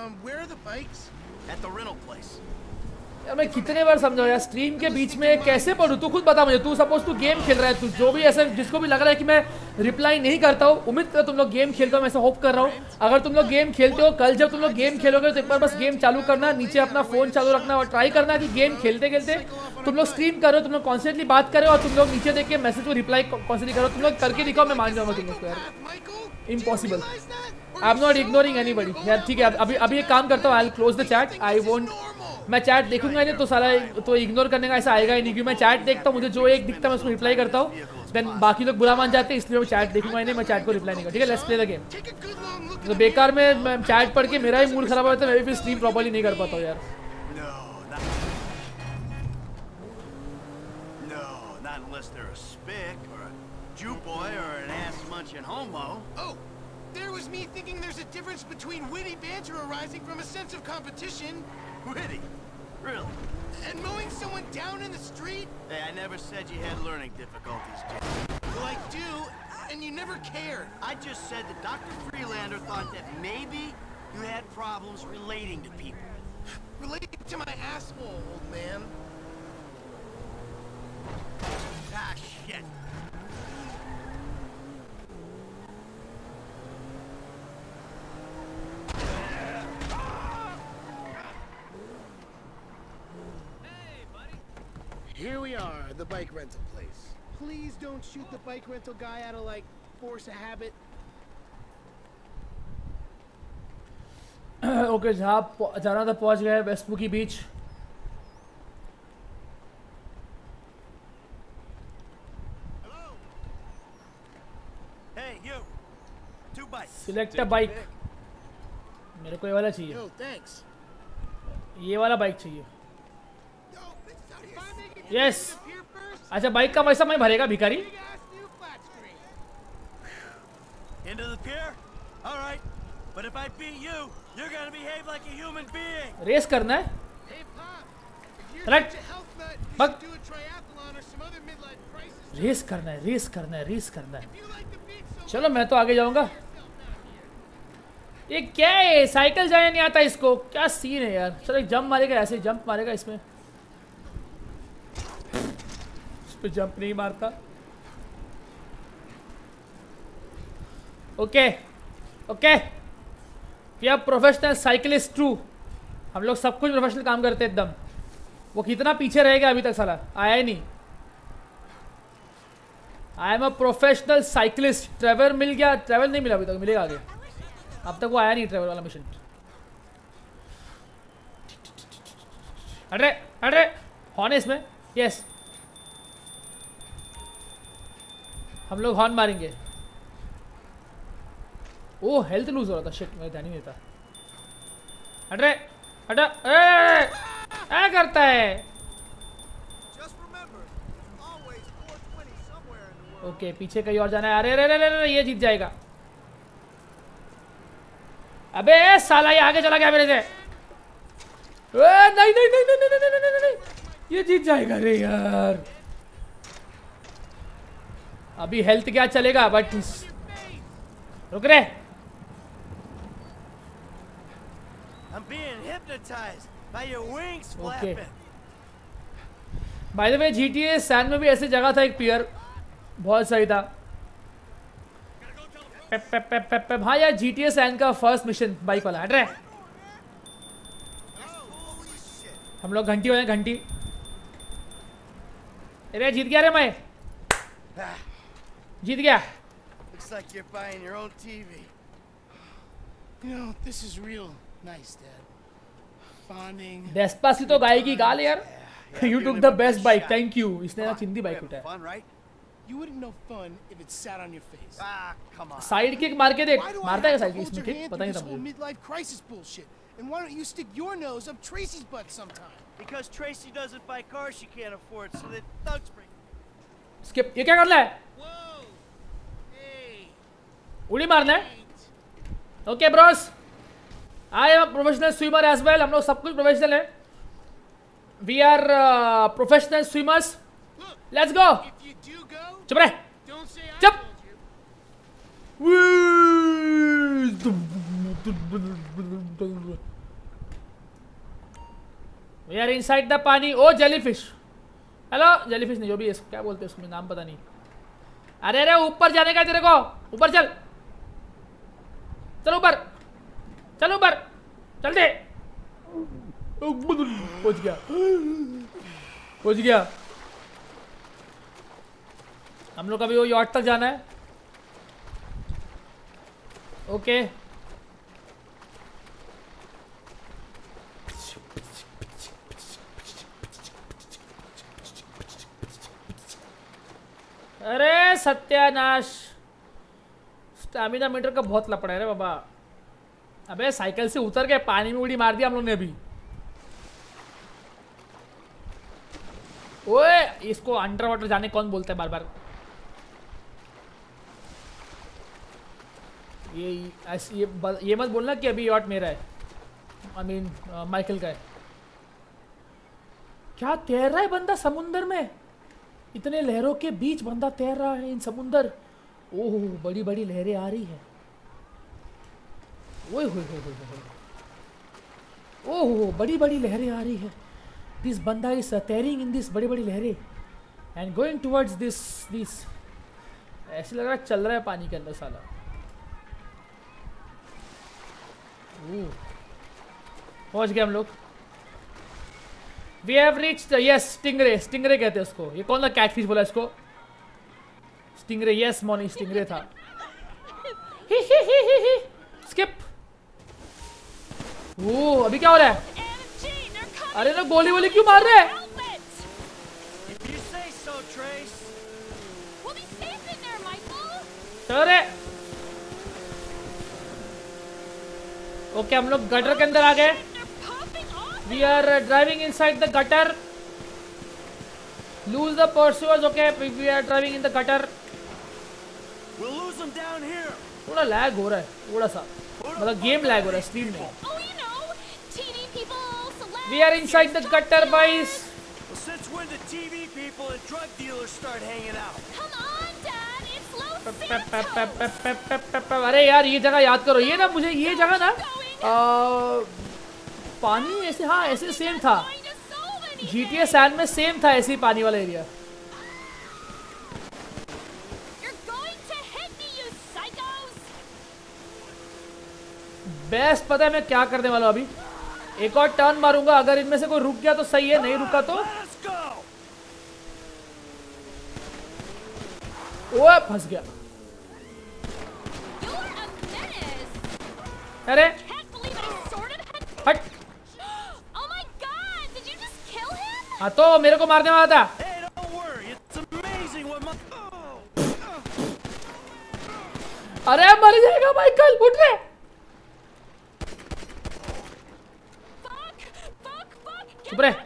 यार मैं कितने बार समझाऊं यार स्ट्रीम के बीच में कैसे पढ़ूं तू खुद बता मुझे तू सपोज तू गेम खेल रहा है तू जो भी ऐसे जिसको भी लग रहा है कि मैं रिप्लाई नहीं करता हूँ उम्मीद कर तुम लोग गेम खेलते हो मैं ऐसा होप कर रहा हूँ अगर तुम लोग गेम खेलते हो कल जब तुम लोग गेम खेलोगे तो एक बार बस गेम चालू करना नीचे अपना फोन चालू रखना और ट्राई करना कि गेम खेलते खेलते तुम लोग स्ट्रीम करो तुम लोग कॉन्स्टेंटली बात करो और तुम लोग नीचे देख के मैसेज को रिप्लाई कॉन्स्टेंटली करो तुम लोग करके दिखाओ मैं मान जाऊंगा तुम लोग को यार impossible I am not ignoring anybody यार ठीक है अभी अभी एक काम करता हूँ I will close the chat I won't मैं चैट देखूंगा नहीं तो सारा तो इग्नोर करने का ऐसा आएगा ही नहीं क्योंकि मैं चैट देखता हूँ मुझे जो एक दिखता है मैं उसको रिप्लाई करता हूँ देन बाकी लोग बुरा मान जाते हैं इसलिए मैं चैट देखूंगा नहीं मैं चैट को रिप्लाई नहीं करता ठीक है लेट्स प्ले द गेम तो बेकार में मैं चैट पढ़ के मेरा ही मूड खराब होता है मैं भी फिर स्ट्रीम प्रॉपर्ली नहीं कर पाता हूँ यार There was me thinking there's a difference between witty banter arising from a sense of competition. Witty? Really? And mowing someone down in the street? Hey, I never said you had learning difficulties, Jim. Well, I do, and you never cared. I just said that Doctor Freelander thought that maybe you had problems relating to people. Relating to my asshole, old man. Ah, shit. Here we are, the bike rental place. Please don't shoot the bike rental guy out of, like, force of habit. Okay जहाँ जाना था पहुँच गए, वेस्टबुकी बीच। Select a bike. मेरे को ये वाला चाहिए। Yo, thanks. ये वाला बाइक चाहिए। यस। अच्छा बाइक का पैसा मैं भरेगा भिखारी? Into the pier? All right. But if I beat you, you're gonna behave like a human being. Race करना है? Hey, Pop. If you're Correct. such a health nut, you But- should do a triathlon or some other midlife crisis. Race करना है, रेस करना है, रेस करना है। If you like the beach so चलो मैं तो आगे जाऊंगा। ये क्या है? साइकिल जाने नहीं आता इसको, क्या सीन है यार। चलो एक जंप मारेगा, ऐसे जंप मारेगा इसमें। इस पे जंप नहीं मारता। Okay okay, we are professional cyclist true. हम लोग सब कुछ प्रोफेशनल काम करते हैं एकदम। वो कितना पीछे रहेगा अभी तक, साला आया ही नहीं। I am a professional cyclist. Travel मिल गया? ट्रेवल नहीं मिला अभी तक, मिलेगा आगे। अब तक वो आया नहीं ट्रेवल वाला मिशन। अरे अरे हॉर्न है इसमें। यस हम लोग हॉर्न मारेंगे। ओ हेल्थ लूज हो रहा था। शिट मेरा ध्यान ही नहीं था। अरे हटा। ए क्या करता है? ओके okay, पीछे कहीं और जाना है। अरे अरे अरे अरे ये जीत जाएगा। अबे साला ये आगे चला गया मेरे से। ए, नहीं नहीं नहीं नहीं नहीं नहीं नहीं नहीं नहीं ये जीत जाएगा। अरे यार अभी हेल्थ क्या चलेगा, बट रुक रे। I'm being hypnotized by your wings Okay. flapping. By the way G T A San में भी ऐसी जगह था एक पियर, बहुत सही था। पेप पेप पेप पेप पेप। हाँ यार जी टी ए सैन का फर्स्ट मिशन बाइक वाला। हट रहे हम लोग घंटी वाले घंटी। अरे जीत गया रे मैं, जीत गया। Looks like you're buying your own T V. You know, this is real nice, Dad. Bonding. Despacito guy की गाल यार। You took the best bike, thank you. इसने ना चिंदी बाइक उठाया। Fun, right? You wouldn't know fun if it sat on your face. Ah, come on. Side kick मार के देख। Why do I मारता है have to side kick hold इसमें your किक? hand पता through नहीं था this whole मुझे। midlife crisis bullshit? And why don't you stick your nose up Tracy's butt sometime? Because Tracy doesn't buy cars she can't afford, so the thugs bring. स्किप। ये क्या करना है? Whoa! Hey! उड़ी मारना है? Okay bros, I am professional swimmer as well. हम लोग सब कुछ प्रोफेशनल है। We are professional swimmers. Let's go. If you do go, चुप रहे। don't say I Chup. told you. We are inside the pani. Oh jellyfish. Hello jellyfish नहीं, जो भी है क्या बोलते हैं उसमें, नाम पता नहीं। अरे अरे ऊपर जाने का तेरे को, ऊपर चल। चल ऊपर, चल ऊपर, चल दे। पहुंच गया, पहुंच गया। हम लोग अभी वो यॉट तक जाना है। ओके अरे सत्यानाश, स्टैमिना मीटर का बहुत लपड़ा है रे बाबा। अबे साइकिल से उतर के पानी में उड़ी मार दिया हम लोग ने अभी। ओए इसको अंडर वाटर जाने कौन बोलता है बार बार? ये ऐसे ये ये मत बोलना कि अभी यॉट मेरा है, आई मीन माइकल का है। क्या तैर रहा है बंदा समुंदर में? इतने लहरों के बीच बंदा तैर रहा है इन समुंदर। ओह बड़ी बड़ी लहरें आ रही है। ओए होए होए होए, ओह बड़ी बड़ी लहरें आ रही है। दिस बंदा इज तैरिंग इन दिस बड़ी बड़ी लहरें and going towards this this. ऐसे लग रहा है चल रहा है पानी के अंदर साला। पहुंच गए हम लोग। We have reached, yes stingray, stingray कहते हैं उसको। ये कौन सा कैटफिश बोला इसको? स्टिंगरे, यस मोनी स्टिंगरे था। ही ही ही ही ही स्किप। ओ अभी क्या हो रहा है? अरे ना गोली वोली क्यों मार रहे हैं? चलो रे। ओके हम लोग गटर के अंदर आ गए। We are driving inside the gutter. Lose the pursuers. Okay we are driving in the gutter. थोड़ा लैग हो रहा है थोड़ा सा, मतलब गेम लैग हो रहा है, स्ट्रीम में। We are inside the gutter boys. अरे यार ये जगह याद करो, ये ना मुझे ये जगह ना आ, पानी ऐसे, हाँ ऐसे सेम था जीटीए सैन में, सेम था ऐसे ही पानी वाला एरिया। बेस्ट पता है मैं क्या करने वाला हूँ अभी, एक और टर्न मारूंगा, अगर इनमें से कोई रुक गया तो सही है, नहीं रुका तो ओए फंस गया। अरे हट। हाँ तो मेरे को मारने वाला था। अरे मर जाएगा माइकल, उठ रे। चुप रहे।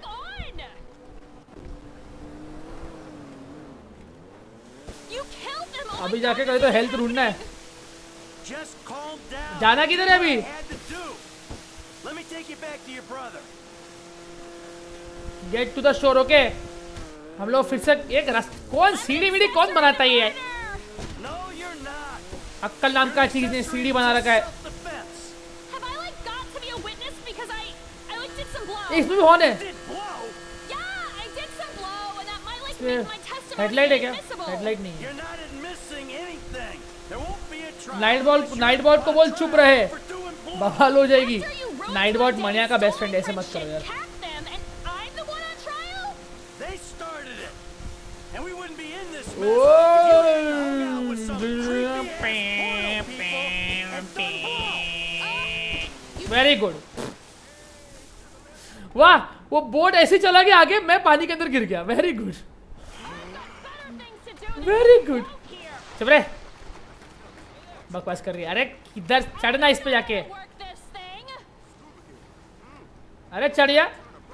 अभी जाके कहीं तो हेल्थ ढूंढना है। जाना किधर है अभी? Get to the shore. Okay हम लोग फिर से एक रास्ता, कौन सीढ़ी वीढ़ी कौन बनाता है? अक्कल नाम का चीज ने सीढ़ी बना रखा है। इसमें भी हॉर्न है। हेडलाइट है क्या? हेडलाइट नहीं है। नाइट बॉल, नाइट बॉट को बोल चुप रहे, बवाल हो जाएगी। नाइट बॉट मनिया का बेस्ट फ्रेंड, ऐसे मत करो यार। Very good. वाह वो बोट ऐसे चला गया आगे, मैं पानी के अंदर गिर गया। Very good very good. चुप रहे, बकवास कर रही है। अरे किधर चढ़ना इस पे जाके? अरे चढ़िया।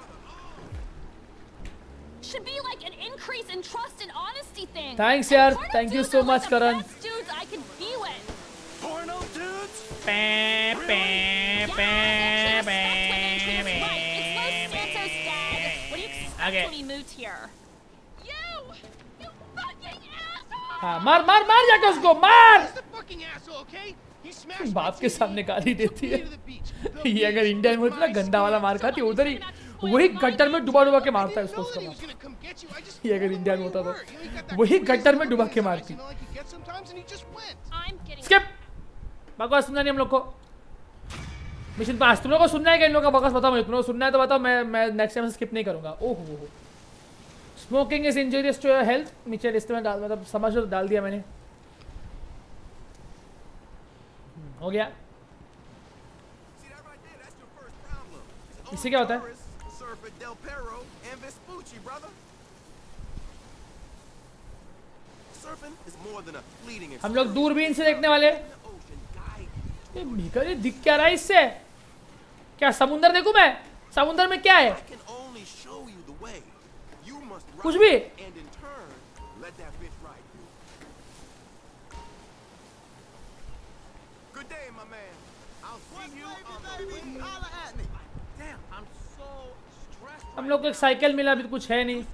थैंक्स यार, thank you so much Karan. पे पे पे पे आगे। हाँ मार मार मार जाके उसको मार। बाप के सामने गाली देती है। ये अगर इंडिया में होता ना गंदा वाला मार खाती, उधर ही वही गट्टर में डुबा डुबा के मारता है उसको उसका बाप। ये अगर इंडिया में होता तो वही गट्टर में डुबा के मारती। स्किप। बकवास सुनना नहीं हम लोग को। मिशन पास तुम लोग को सुनना है क्या? इन लोगों का बकवास बताओ मुझे। तुम लोग सुनना है तो बताओ, मैं मैं नेक्स्ट टाइम से स्किप नहीं करूंगा। ओह हो। Smoking is injurious to your health. नीचे लिस्ट में डाल, मतलब समझ लो डाल दिया मैंने। हो गया। इससे क्या होता है? हम लोग दूरबीन से देखने वाले। ये भीकर ये दिख क्या रहा है इससे? क्या समुंदर देखूं मैं? समुंदर में क्या है? कुछ भी। हम लोग को एक साइकिल मिला, अभी तो कुछ है नहीं।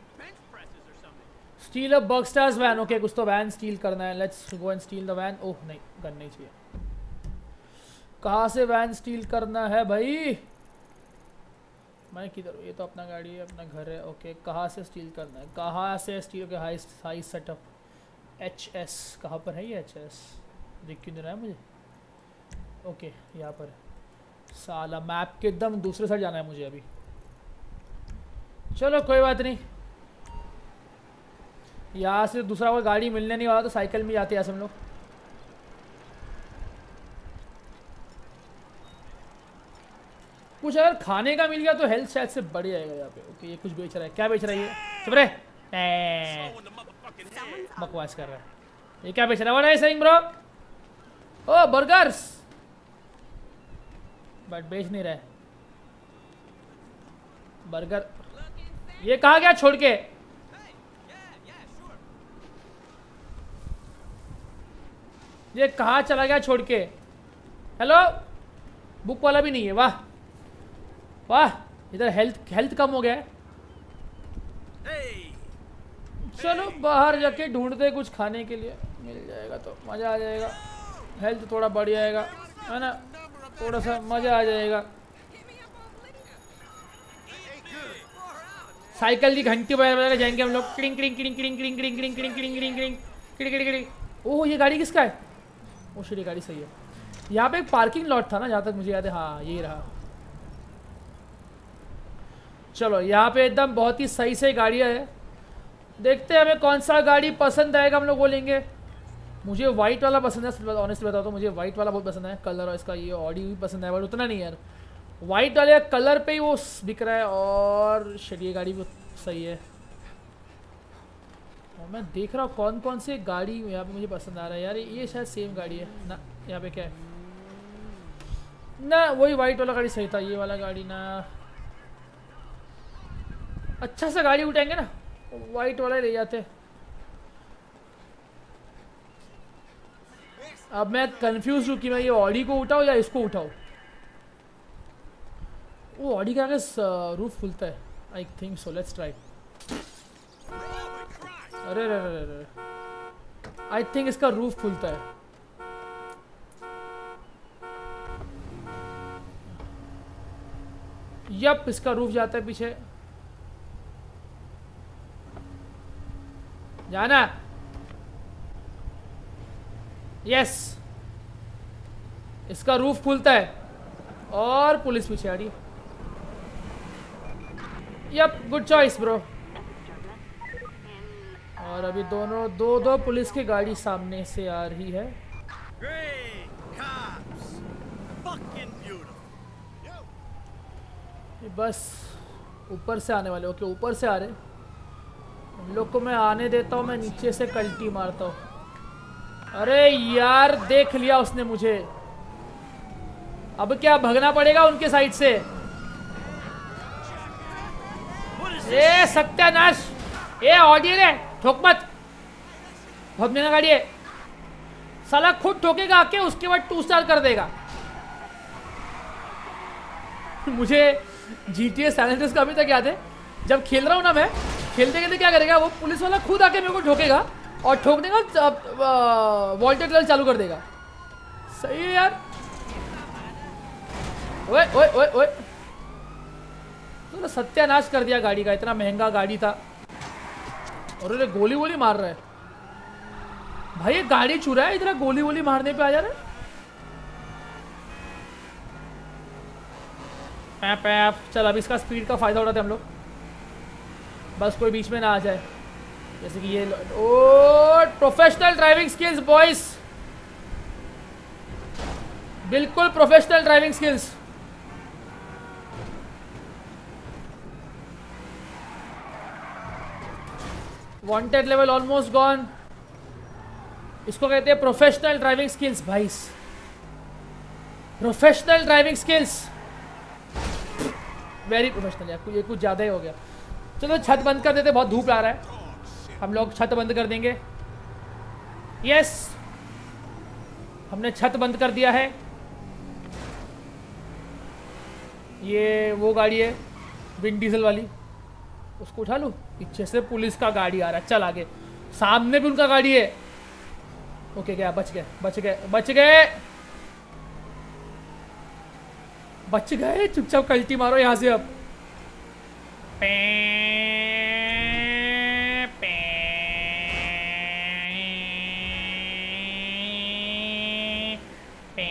Steal a bugstars van. Okay कुछ तो वैन स्टील करना है। Let's go and steal the van. Oh नहीं, गन नहीं चाहिए। कहाँ से वैन स्टील करना है भाई? मैं किधर हूँ? ये तो अपना गाड़ी है, अपना घर है। ओके कहाँ से स्टील करना है? कहाँ से स्टील के high high setup. H S कहाँ पर है ये? एच एस दिख क्यों नहीं रहा है मुझे? ओके यहाँ पर साला मैप के एकदम दूसरे साइड जाना है मुझे अभी। चलो कोई बात नहीं, यहाँ से दूसरा कोई गाड़ी मिलने नहीं वाला तो साइकिल में जाते हैं हम लोग। कुछ अगर खाने का मिल गया तो हेल्थ शायद से बढ़ जाएगा यहाँ पे। ओके, ये कुछ बेच रहा है। क्या बेच रहा है ये? चुप रहे, बकवास कर रहा है। ये क्या बेच रहा है? What are you saying bro? Oh burgers, but बेच नहीं रहा है बर्गर। ये कहाँ गया छोड़ के? ये कहाँ चला गया छोड़ के? हेलो, बुक वाला भी नहीं है। वाह वाह, इधर हेल्थ हेल्थ कम हो गया है। चलो बाहर जाके ढूंढते कुछ खाने के लिए, मिल जाएगा तो मज़ा आ जाएगा। हेल्थ थोड़ा बढ़ जाएगा, है ना, थोड़ा सा मज़ा आ जाएगा। साइकिल की घंटी बजा बजा के जाएंगे हम लोग। क्रिंग क्रिंग क्रिंग क्रिंग क्रिंग क्रिंग क्रिंग क्रिंग क्रिंग क्रिंग क्रिंग क्रिंग क्रिंग क्रिंग। ओह, ये गाड़ी किसका है? ओह शिट, ये गाड़ी सही है। यहाँ पे एक पार्किंग लॉट था ना, जहाँ तक मुझे याद है। हाँ, यही रहा। चलो, यहाँ पे एकदम बहुत ही सही से गाड़ियाँ है। देखते हैं हमें कौन सा गाड़ी पसंद आएगा, हम लोग वो लेंगे। मुझे वाइट वाला पसंद है, ऑनेस्टली बताओ तो मुझे वाइट वाला बहुत पसंद है कलर, और इसका ये ऑडी भी पसंद है, बट उतना नहीं यार। वाइट वाले कलर पे ही वो बिक रहा है। और शिट, ये गाड़ी भी सही है। और मैं देख रहा हूँ कौन कौन से गाड़ी यहाँ पे मुझे पसंद आ रहा है यार। ये शायद सेम गाड़ी है ना। यहाँ पे क्या है ना, वही वाइट वाला गाड़ी सही था। ये वाला गाड़ी ना, अच्छा सा गाड़ी उठाएंगे ना, वाइट वाला ही ले जाते। अब मैं कंफ्यूज हूँ कि मैं ये ऑडी को उठाऊँ या इसको उठाऊँ। वो ऑडी का आगे रूफ खुलता है, I think so. Let's try. अरे अरे अरे अरे, आई थिंक इसका रूफ खुलता है। यप, इसका रूफ जाता है पीछे। जाना। यस, इसका रूफ खुलता है और पुलिस पीछे आ रही है। Yup, good choice bro. और अभी दोनों दो दो पुलिस की गाड़ी सामने से आ रही है। ये बस ऊपर से आने वाले। ओके, ऊपर से आ रहे। उन लोग को मैं आने देता हूँ, मैं नीचे से कल्टी मारता हूँ। अरे यार, देख लिया उसने मुझे। अब क्या भगना पड़ेगा उनके साइड से? ए सत्यानाश, ए ऑडी रे, ठोक मत, बहुत महंगा गाड़ी है। साला खुद ठोकेगा आके, उसके बाद टू स्टार कर देगा। मुझे G T A San Andreas का अभी तक याद है, जब खेल रहा हूँ ना मैं, खेलते खेलते क्या करेगा वो पुलिस वाला, खुद आके मेरे को ठोकेगा और ठोक देगा, वॉल्टेज लेवल चालू कर देगा। सही है यार। ओए ओए ओए ओए, तो सत्यानाश कर दिया गाड़ी का। इतना महंगा गाड़ी था। और अरे गोली वोली मार रहा है भाई। ये गाड़ी चुरा है, इधर गोली वोली मारने पे आ जा रहा है। पैप पैप। चल, अब इसका स्पीड का फायदा उठाते हम लोग, बस कोई बीच में ना आ जाए। जैसे कि ये oh professional driving skills boys, बिल्कुल professional driving skills. Wanted level almost gone. इसको कहते हैं प्रोफेशनल ड्राइविंग स्किल्स भाई, professional driving skills, very professional. यार ये कुछ ज़्यादा ही हो गया। चलो छत बंद कर देते, बहुत धूप आ रहा है। हम लोग छत बंद कर देंगे। यस, हमने छत बंद कर दिया है। ये वो गाड़ी है विन डीजल वाली, उसको उठा लूँ। पीछे से पुलिस का गाड़ी आ रहा है, चल आगे। सामने भी उनका गाड़ी है। ओके, क्या बच गए बच गए बच गए बच गए। चुपचाप कल्टी मारो यहाँ से। अब पे, पे, पे।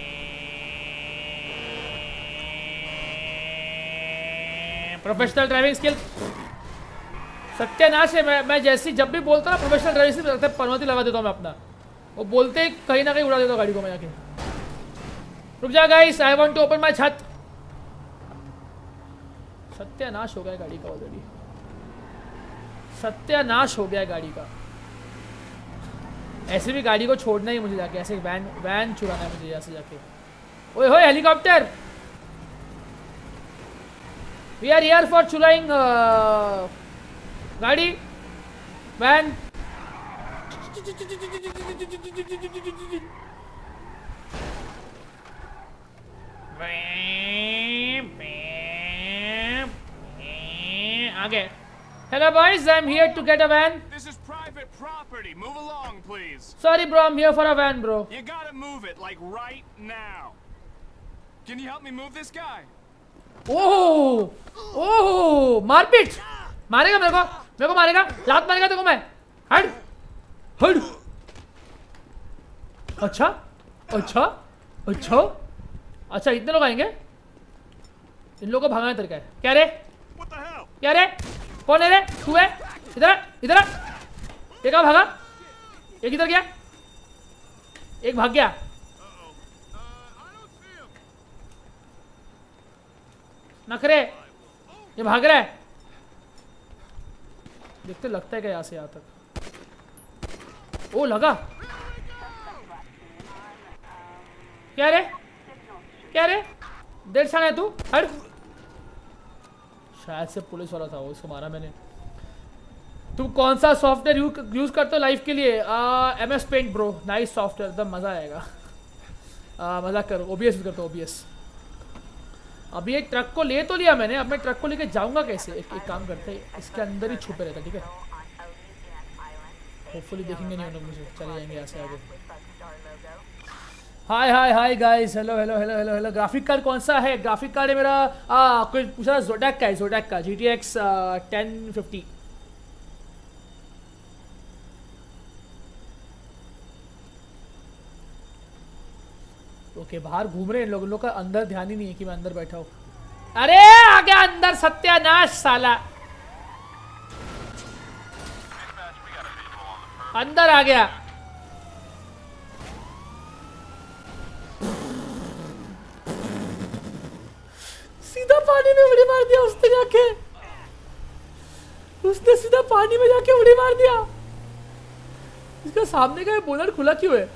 प्रोफेशनल ड्राइविंग स्किल सत्यानाश है। मैं मैं जैसी जब भी बोलता ना प्रोफेशनल ड्राइविंग स्किल, लगता है परमति लगा देता हूँ मैं अपना। वो बोलते कहीं ना कहीं उड़ा देता हूँ गाड़ी को मैं जाके। रुक जा guys, I want to open my छत। सत्यानाश हो गया गाड़ी का ऑलरेडी, सत्यानाश हो गया गाड़ी का। ऐसे भी गाड़ी को छोड़ना ही मुझे जाके, ऐसे वैन वैन चुराना है मुझे ऐसे जाके। ओए होए helicopter, we are here for चुराइंग गाड़ी वैन। आगे। Hello boys, I'm here to get a van. This is private property. Move along, please. Sorry bro, I'm here for a van bro. You gotta move it, like right now. Can you help me move this guy? ओह ओह मारपीट, मारेगा मेरे को, मेरे को मारेगा, लात मारेगा तेरे को मैं। हट हट। अच्छा अच्छा अच्छा अच्छा, इतने लोग आएंगे, इन लोगों को भगाना तरीका है क्या रे? What the hell? क्या रे? कौन है रे? तू है? इधर इधर एक कहाँ भागा, एक इधर गया, एक भाग गया। नखरे, ये भाग रहा है, देखते लगता है क्या यहाँ से यहाँ तक। ओ लगा, क्या रे क्या रे? देर शान है तू, हट। शायद से पुलिस वाला था वो, उसको मारा मैंने। तुम कौन सा सॉफ्टवेयर यूज करते हो लाइव के लिए? M S paint bro, nice software, एकदम मजा आएगा। मजाक करो, ओबीएस यूज करता हूँ, ओबीएस। अभी एक ट्रक को ले तो लिया मैंने, अब मैं ट्रक को लेके जाऊंगा कैसे? एक, एक काम करते हैं, इसके अंदर ही छुपे रहता, ठीक है? होपफुली देखेंगे नहीं उन्होंने मुझे, चले जाएंगे यहाँ से आगे। Hi hi hi guys, hello hello hello hello hello. Graphic card कौन सा है? ग्राफिक कार्ड है मेरा, आ, कोई पूछा ज़ोडैक का है, ज़ोडैक का G T X ten fifty. Okay बाहर घूम रहे हैं लोग, लोग का अंदर ध्यान ही नहीं है कि मैं अंदर बैठा हूँ। अरे आ गया अंदर, सत्यानाश साला, अंदर आ गया। सीधा पानी में उड़ी मार दिया उसने जाके, उसने सीधा पानी में जाके उड़ी मार दिया। इसका सामने का बोनट खुला क्यों है?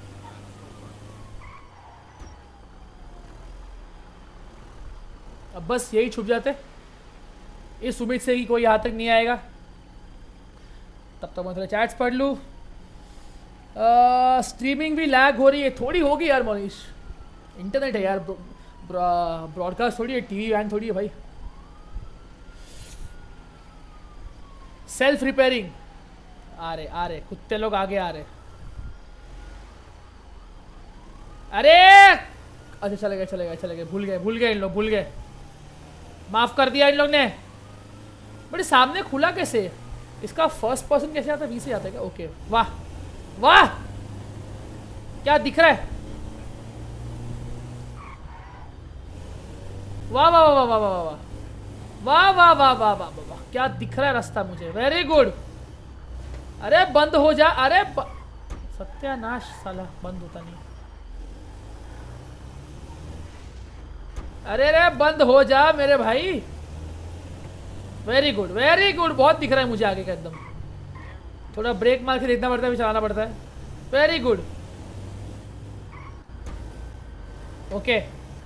अब बस यही छुप जाते, इस उम्मीद से कि कोई यहाँ तक नहीं आएगा। तब तक मैं थोड़ा चैट्स पढ़ लूँ। स्ट्रीमिंग भी लैग हो रही है, थोड़ी होगी यार मनीष, इंटरनेट है यार, ब्रॉडकास्ट थोड़ी है, टीवी वैन थोड़ी है भाई। सेल्फ रिपेयरिंग, आ रहे आ रहे कुत्ते लोग आगे आ रहे। अरे अच्छा चले गए चले गए चले गए, भूल गए भूल गए इन लोग, भूल गए, माफ कर दिया इन लोग ने। बड़े सामने खुला कैसे? इसका फर्स्ट पर्सन कैसे आता है? वी से आता है क्या? ओके वाह वाह, क्या दिख रहा है? वाह वाह वाह वाह वाह वाह वाह वाह वाह वाह वाह वाह, क्या दिख रहा है रास्ता मुझे, वेरी गुड। अरे बंद हो जा, अरे ब... सत्यानाश साला, बंद होता नहीं। अरे रे बंद हो जा मेरे भाई, वेरी गुड वेरी गुड, बहुत दिख रहा है मुझे आगे का एकदम। थोड़ा ब्रेक मार के देखना पड़ता है, चलाना पड़ता है, वेरी गुड। ओके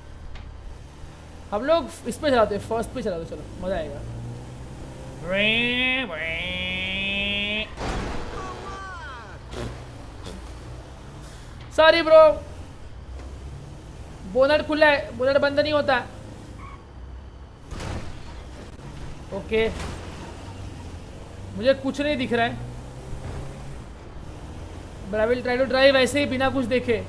हम लोग इस पे चलाते हैं, फर्स्ट पे चलाते, चलो मजा आएगा। सॉरी ब्रो, बोनट खुला है, बोनट बंद नहीं होता। ओके मुझे कुछ नहीं दिख रहा है, but I will try to drive ऐसे ही बिना कुछ देखे।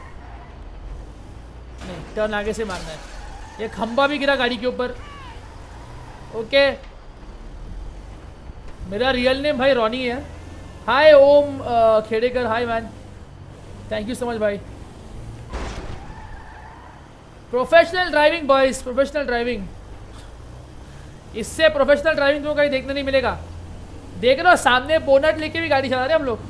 नहीं, टर्न आगे से मारना है। ये खंबा भी गिरा गाड़ी के ऊपर। ओके मेरा रियल नेम भाई रॉनी है। हाय Om Khedekar, hi man, thank you so much भाई। Professional driving boys, professional driving, इससे प्रोफेशनल ड्राइविंग तो कहीं देखने नहीं मिलेगा। देख रहे हो सामने बोनट लेके भी गाड़ी चला रहे हम लोग।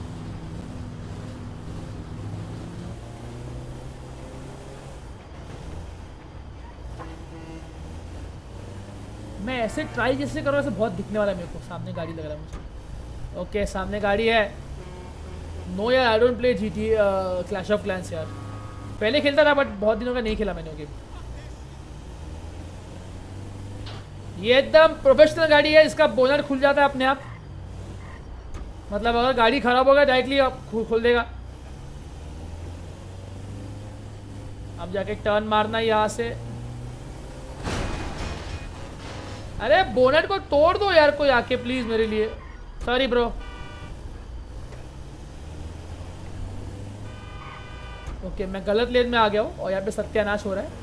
मैं ऐसे ट्राई जैसे कर रहा हूँ, बहुत दिखने वाला है मेरे को। सामने गाड़ी लग रहा है मुझे। ओके सामने गाड़ी है। नो यार I don't play G T clash of clans यार, पहले खेलता था बट बहुत दिनों का नहीं खेला मैंने गेम। ये एकदम प्रोफेशनल गाड़ी है, इसका बोनट खुल जाता है अपने आप। मतलब अगर गाड़ी खराब होगा डायरेक्टली आप खोल देगा। अब जाके टर्न मारना यहाँ से। अरे बोनट को तोड़ दो यार कोई आके प्लीज मेरे लिए। Sorry bro. ओके मैं गलत लेन में आ गया हूँ और यहाँ पे सत्यानाश हो रहा है।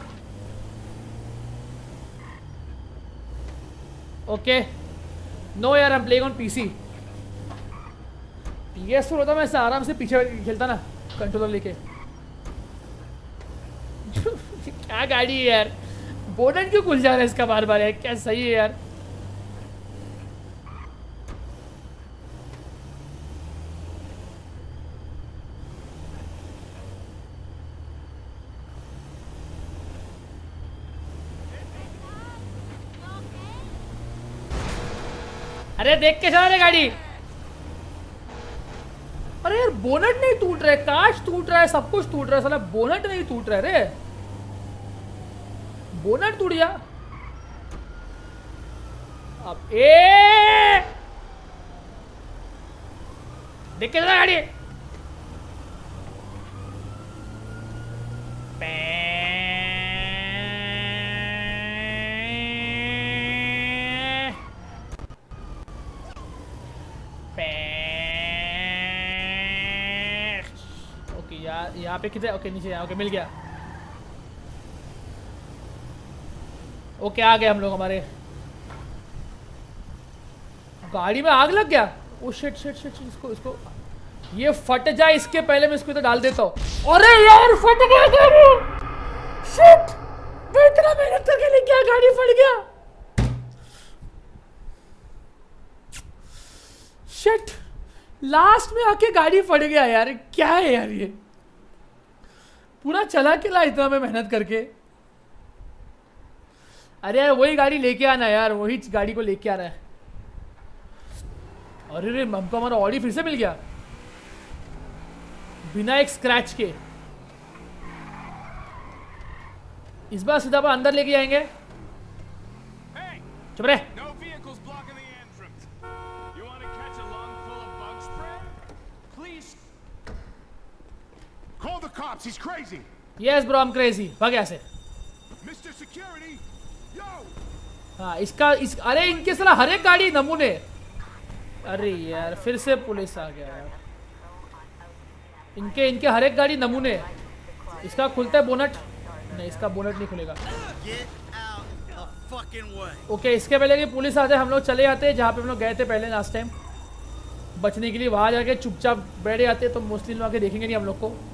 ओके नो यार I am playing on PC. PS four होता मैं ऐसे आराम से पीछे खेलता ना कंट्रोलर लेके। क्या गाड़ी है यार, बोनट क्यों खुल जा रहा है इसका बार बार है, क्या सही है यार। अरे देख के चला रे गाड़ी। अरे यार बोनट नहीं टूट रहा है, कांच टूट रहा है, सब कुछ टूट रहा है, साला बोनट नहीं टूट रहा है रे। बोनट टूट गया। अब ए देख के चला गाड़ी। ओके यार यहाँ पे कितने, ओके नीचे ओके मिल गया। ओके आ गए हम लोग। हमारे गाड़ी में आग लग गया। ओ शिट शिट शिट इसको इसको ये फट जाए इसके पहले मैं इसको इधर डाल देता हूँ। अरे यार फट गया गाड़ी। शिट मैं इतना मेहनत करके लेके आया, गाड़ी फट गया। शिट लास्ट में आके गाड़ी फट गया यार, क्या है यार ये। पूरा चला के ला इतना मैं मेहनत करके। अरे यार वही गाड़ी लेके आना यार, वही गाड़ी को लेके आना है। अरे रे हमको हमारा ऑडी फिर से मिल गया बिना एक स्क्रैच के। इस बार सीधा पर अंदर लेके जाएंगे। चुप रहे। Call the cops. He's crazy. Yes bro, I'm crazy. भाग यहाँ से। Mister Security, yo. हाँ इसका इस अरे इनके साला हर एक गाड़ी नमूने। अरे यार फिर से पुलिस आ गया यार। इनके इनके हर एक गाड़ी नमूने। इसका खुलता है बोनट, नहीं इसका बोनट नहीं खुलेगा। ओके okay, इसके पहले कि पुलिस आ जाए हम लोग चले जाते हैं जहाँ पे हम लोग गए थे पहले लास्ट टाइम बचने के लिए। वहाँ जाके चुपचाप बैठ जाते तो मोस्टली लोग आके देखेंगे नहीं हम लोग को।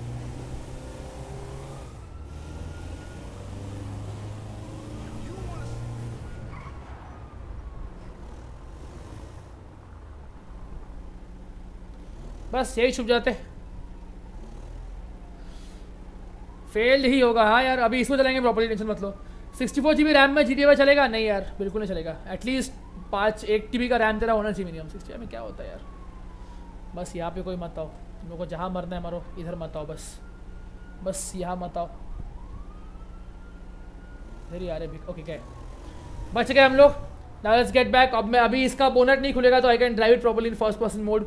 बस यही छुप जाते। फेल्ड ही होगा। हाँ यार अभी इसमें चलेंगे प्रॉपर्ली, टेंशन मत लो। Sixty four G B RAM में जी टी ए में चलेगा? नहीं यार बिल्कुल नहीं चलेगा। एटलीस्ट पाँच एक टी बी का रैम तेरा होना चाहिए मिनिमम। सिक्सटी में क्या होता है यार। बस यहाँ पे कोई मत आओ, तुम लोग को जहाँ मरना है मरो, इधर मत आओ। बस बस यहाँ मत आओ। इधर ही आ रहे भी। ओके क्या बच गए हम लोग। Now let's get back. अब मैं अभी इसका बोनट नहीं खुलेगा तो I can drive it properly in first person mode.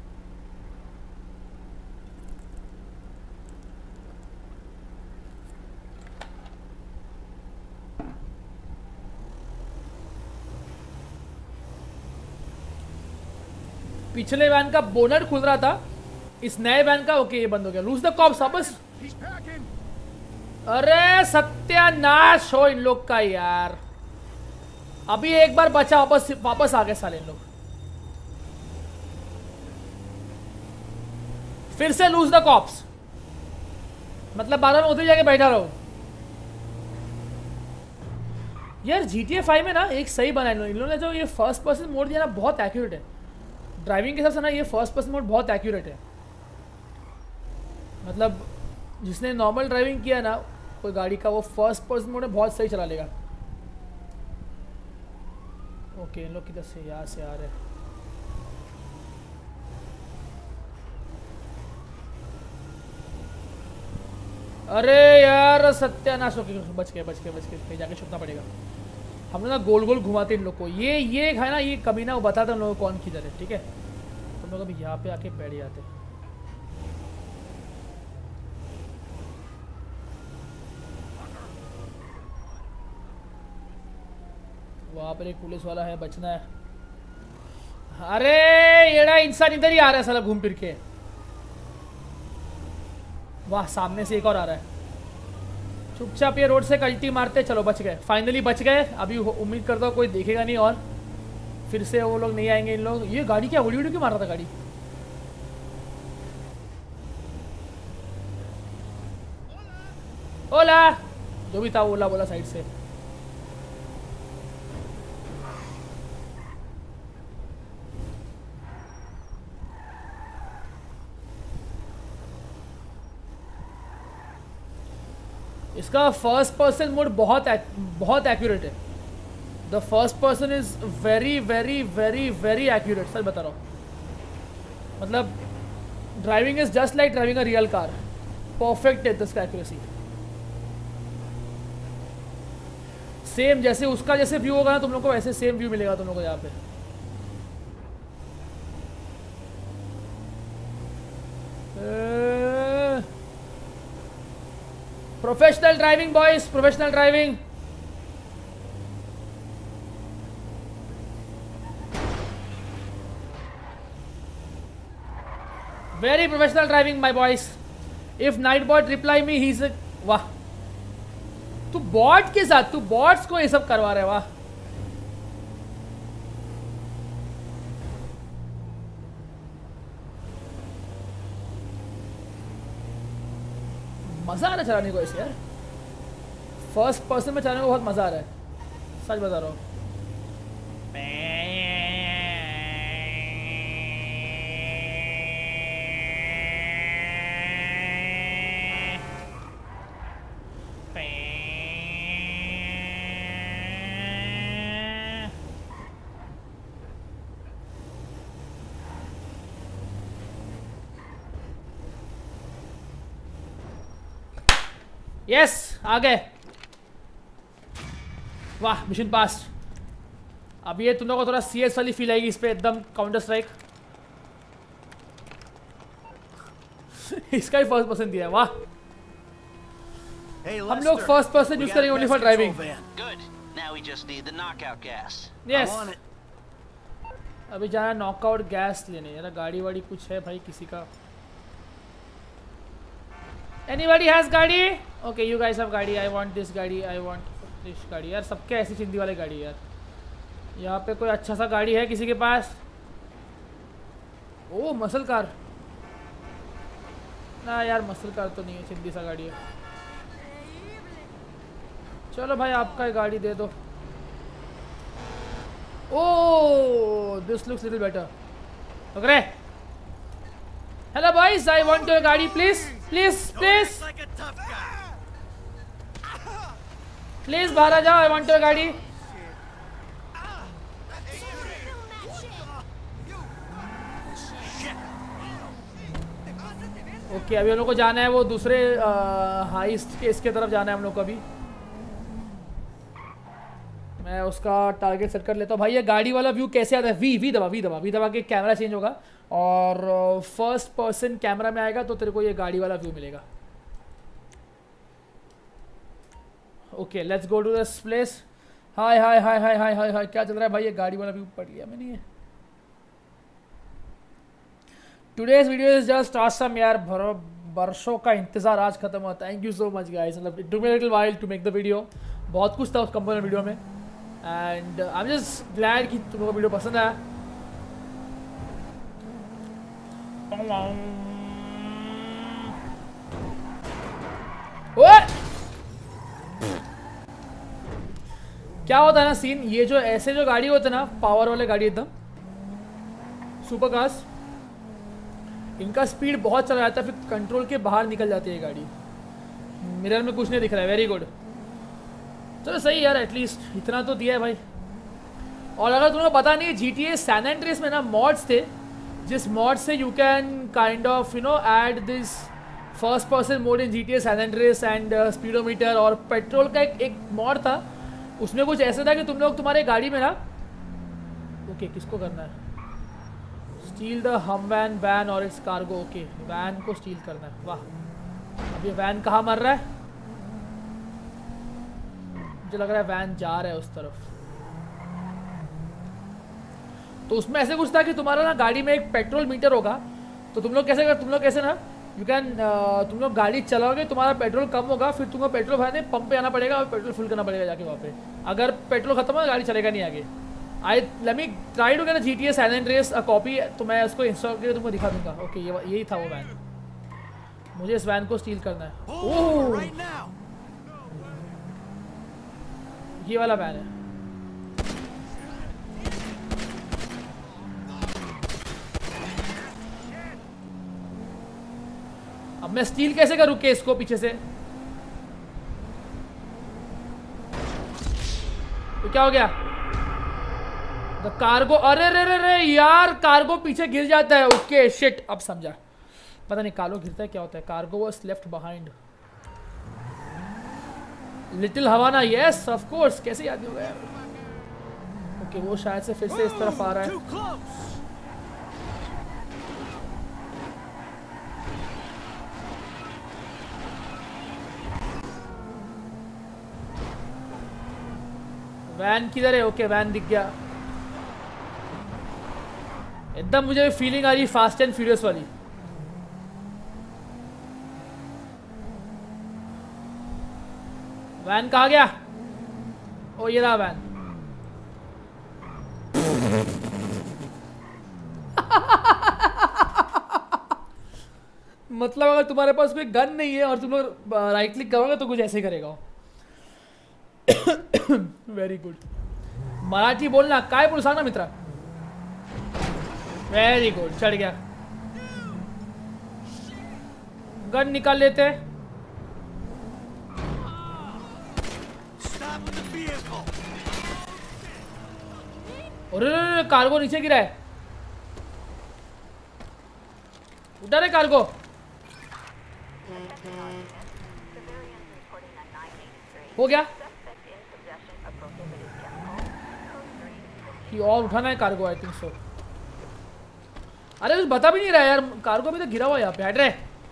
पिछले वैन का बोनट खुल रहा था, इस नए वैन का ओके ये बंद हो गया। लूज द कॉप्स वापस। अरे सत्यानाश हो इन लोग का यार। अभी एक बार बचा, वापस वापस आ गए साले इन लोग। फिर से लूज द कॉप्स, मतलब बाद में उधर जाके बैठा रहो यार। जी टी ए फाइव में ना एक सही बना इन लोगों ने, जो ये फर्स्ट पर्सन मोड दिया ना बहुत एक्यूरेट है। ड्राइविंग के हिसाब से ना ये फर्स्ट पर्सन मोड बहुत एक्यूरेट है। मतलब जिसने नॉर्मल ड्राइविंग किया ना कोई गाड़ी का, वो फर्स्ट पर्सन मोड में बहुत सही चला लेगा। ओके इन लोग किधर से, यहाँ से आ रहे हैं। अरे यार सत्यानाश, हो गया, बच गए बच गए बच गए, कहीं जाके छुपना पड़ेगा। हम लोग ना गोल गोल घुमाते इन लोग को। ये ये है ना, ये कभी ना वो बताते हम लोग को कौन किधर है, ठीक है। हम लोग अभी यहाँ पे आके बैठ जाते। वहाँ पर एक पुलिस वाला है, बचना है। अरे येड़ा इंसान इधर ही आ रहा है साला घूम फिर के। वाह सामने से एक और आ रहा है। चुपचाप ये रोड से कल्टी मारते, चलो बच गए, फाइनली बच गए। अभी उम्मीद करता हूँ कोई देखेगा नहीं और फिर से वो लोग नहीं आएंगे इन लोग। ये गाड़ी क्या उड़ी उड़ी क्यों मार रहा था गाड़ी? ओला, जो भी था ओला बोला साइड से। इसका फर्स्ट पर्सन मोड बहुत बहुत एक्यूरेट है। The first person is very very very very accurate, सच बता रहा हूँ। मतलब driving is just like driving a real car, perfect है इसका एक्यूरेसी। सेम जैसे उसका जैसे व्यू होगा ना तुम लोग को, वैसे सेम व्यू मिलेगा तुम लोग को यहाँ पे। Professional driving boys, professional driving. Very professional driving my boys. If night bot reply me he is, वाह तू बॉट के साथ, तू बॉट्स को ये सब करवा रहे, वाह। मजा आ रहा है चलाने को ऐसे यार। फर्स्ट पर्सन में चलाने को बहुत मजा आ रहा है, सच बता रहा हूँ। यस आ गए, वाह मिशन पास। अब ये तुम लोग को थोड़ा सीएस वाली फील आएगी इस पे, एकदम काउंटर स्ट्राइक। इसका ही फर्स्ट पर्सन दिया है, वाह। Hey, हम लोग Lester, first person we use got करेंगे a only pest for driving. control van. Good. Now we just need the knockout gas. Yes I'm on it. अभी जाना है नॉकआउट गैस लेने। यार गाड़ी वाड़ी कुछ है भाई किसी का? Anybody has गाड़ी? Okay, you guys have गाड़ी। I want this गाड़ी, I want this गाड़ी। यार सबके ऐसी चिंदी वाली गाड़ी है यार। यहाँ पे कोई अच्छा सा गाड़ी है किसी के पास? ओह मसल कार ना यार, मसल कार तो नहीं है, चिंदी सा गाड़ी है। चलो भाई आपका ही गाड़ी दे दो। Oh this looks little better. Okay hello boys, I want your गाड़ी please please please Like a tough guy. Please बाहर आ जाओ, आई वांट योर गाड़ी। ओके okay, अभी हम लोग को जाना है वो दूसरे हाइस्ट के इसके तरफ जाना है हम लोग को। अभी मैं उसका टारगेट सेट कर लेता हूँ। भाई ये गाड़ी वाला व्यू कैसे आता है? वी वी दबा वी दबा वी दबा के कैमरा चेंज होगा और फर्स्ट पर्सन कैमरा में आएगा तो तेरे को ये गाड़ी वाला व्यू मिलेगा। Okay let's go to this place. Hi hi hi hi hi hi hi क्या चल रहा है भाई? ये गाड़ी वाला व्यू पढ़ लिया मैंने। ये today's video is just awesome यार। भरो वर्षों का इंतजार आज खत्म हुआ। Thank you so much guys. मतलब it took me little while to make the video. बहुत कुछ था उस कंपोनेंट वीडियो में and I am just glad कि तुम लोगों को वीडियो पसंद आया। ओए क्या होता है ना सीन, ये जो ऐसे जो गाड़ी होते ना पावर वाले गाड़ी एकदम सुपर कार्स, इनका स्पीड बहुत चला जाता है, फिर कंट्रोल के बाहर निकल जाती है गाड़ी। मिरर में कुछ नहीं दिख रहा है। Very good. चलो सही यार, एटलीस्ट इतना तो दिया है भाई। और अगर तुम्हें पता नहीं है G T A San Andreas में ना मॉड्स थे, जिस मॉड से you can kind of you know add this first person mode in G T A San Andreas and speedometer, और पेट्रोल का एक एक मॉड था, उसमें कुछ ऐसा था कि तुम लोग तुम्हारे गाड़ी में ना, ओके किसको करना है, स्टील द हम वैन वैन और इट्स कार्गो, ओके वैन को स्टील करना है। वाह, अब ये वैन कहाँ मर रहा है, मुझे लग रहा है वैन जा रहा है उस तरफ। तो उसमें ऐसे कुछ था कि तुम्हारा ना गाड़ी में एक पेट्रोल मीटर होगा, तो तुम लोग कैसे कर तुम लोग कैसे ना यू कैन uh, तुम लोग गाड़ी चलाओगे, तुम्हारा पेट्रोल कम होगा, फिर तुमको पेट्रोल भरने पंप पे आना पड़ेगा और पेट्रोल फुल करना पड़ेगा जाके वहाँ पे। अगर पेट्रोल खत्म हो गाड़ी चलेगा नहीं आगे। I let me try to get G T A San Andreas a copy, तो मैं उसको इंस्टॉल करके तुमको दिखा दूंगा। ओके ये यही था वो वैन, मुझे इस वैन को स्टील करना है। ओह ये वाला वैन है। अब मैं स्टील कैसे करूँ केस को पीछे से, तो क्या हो गया द कार्गो, अरे रे रे रे यार कार्गो पीछे गिर जाता है। ओके शिट, अब समझा, पता नहीं कार्गो गिरता है क्या होता है। Cargo was left behind, little Havana, yes of course, कैसे याद नहीं होगा यार। ओके वो शायद से फिर से इस तरफ आ रहा है। वैन किधर है, ओके वैन दिख गया। एकदम मुझे फीलिंग आ रही फास्ट एंड फ्यूरियस वाली। वैन कहाँ गया, ओ ये रहा वैन। मतलब अगर तुम्हारे पास कोई गन नहीं है और तुम लोग राइट क्लिक करोगे तो कुछ ऐसे ही करेगा। वेरी गुड, मराठी बोलना, काय बोल सांग ना मित्रा। वेरी गुड, चढ़ गया। गन निकाल लेते। अरे कार्गो नीचे गिरा है, उधर है कार्गो। हो गया कि और उठाना है कार्गो, आई थिंक सो। अरे कुछ बता भी नहीं रहा यार, कार्गो भी तो गिरा हुआ यहाँ पे। हट रहे,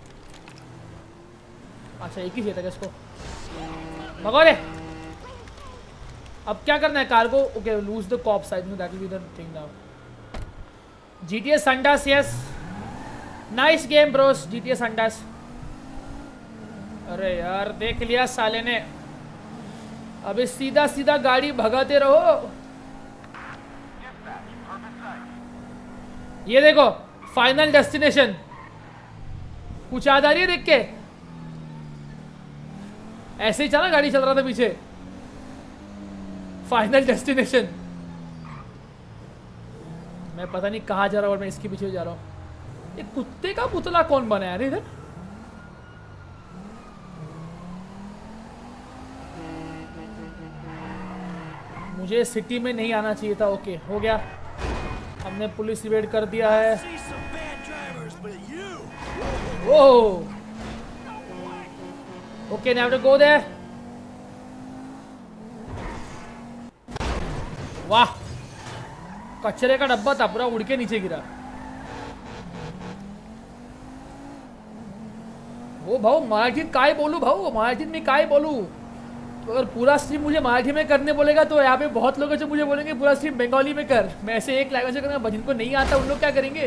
अच्छा एक ही चाहिए था इसको, भगो रे। अब क्या करना है cargo, okay lose the cops, I think that will be the thing now. GTA संडास, yes nice game bros, GTA संडास। अरे यार देख लिया साले ने, अबे सीधा सीधा गाड़ी भगाते रहो। ये देखो फाइनल डेस्टिनेशन, कुछ याद आ रही है देख के। ऐसे ही चला गाड़ी चल रहा था पीछे, फाइनल डेस्टिनेशन। मैं पता नहीं कहाँ जा रहा हूँ और मैं इसके पीछे जा रहा हूँ। ये कुत्ते का पुतला कौन बना यार इधर। मुझे सिटी में नहीं आना चाहिए था। ओके हो गया, हमने पुलिस रिवेड कर दिया है। Oh okay, now to go there. वाह, कचरे का डब्बा था, पूरा उड़ के नीचे गिरा। वो भाऊ मराठी काय बोलू, भाऊ मराठी में काय बोलू। तो अगर पूरा स्ट्रीम मुझे मराठी में करने बोलेगा तो यहाँ पे बहुत लोग जो मुझे बोलेंगे पूरा स्ट्रीम बंगाली में कर। मैं ऐसे एक लैंग्वेज में करूँगा, जिनको नहीं आता उन लोग क्या करेंगे।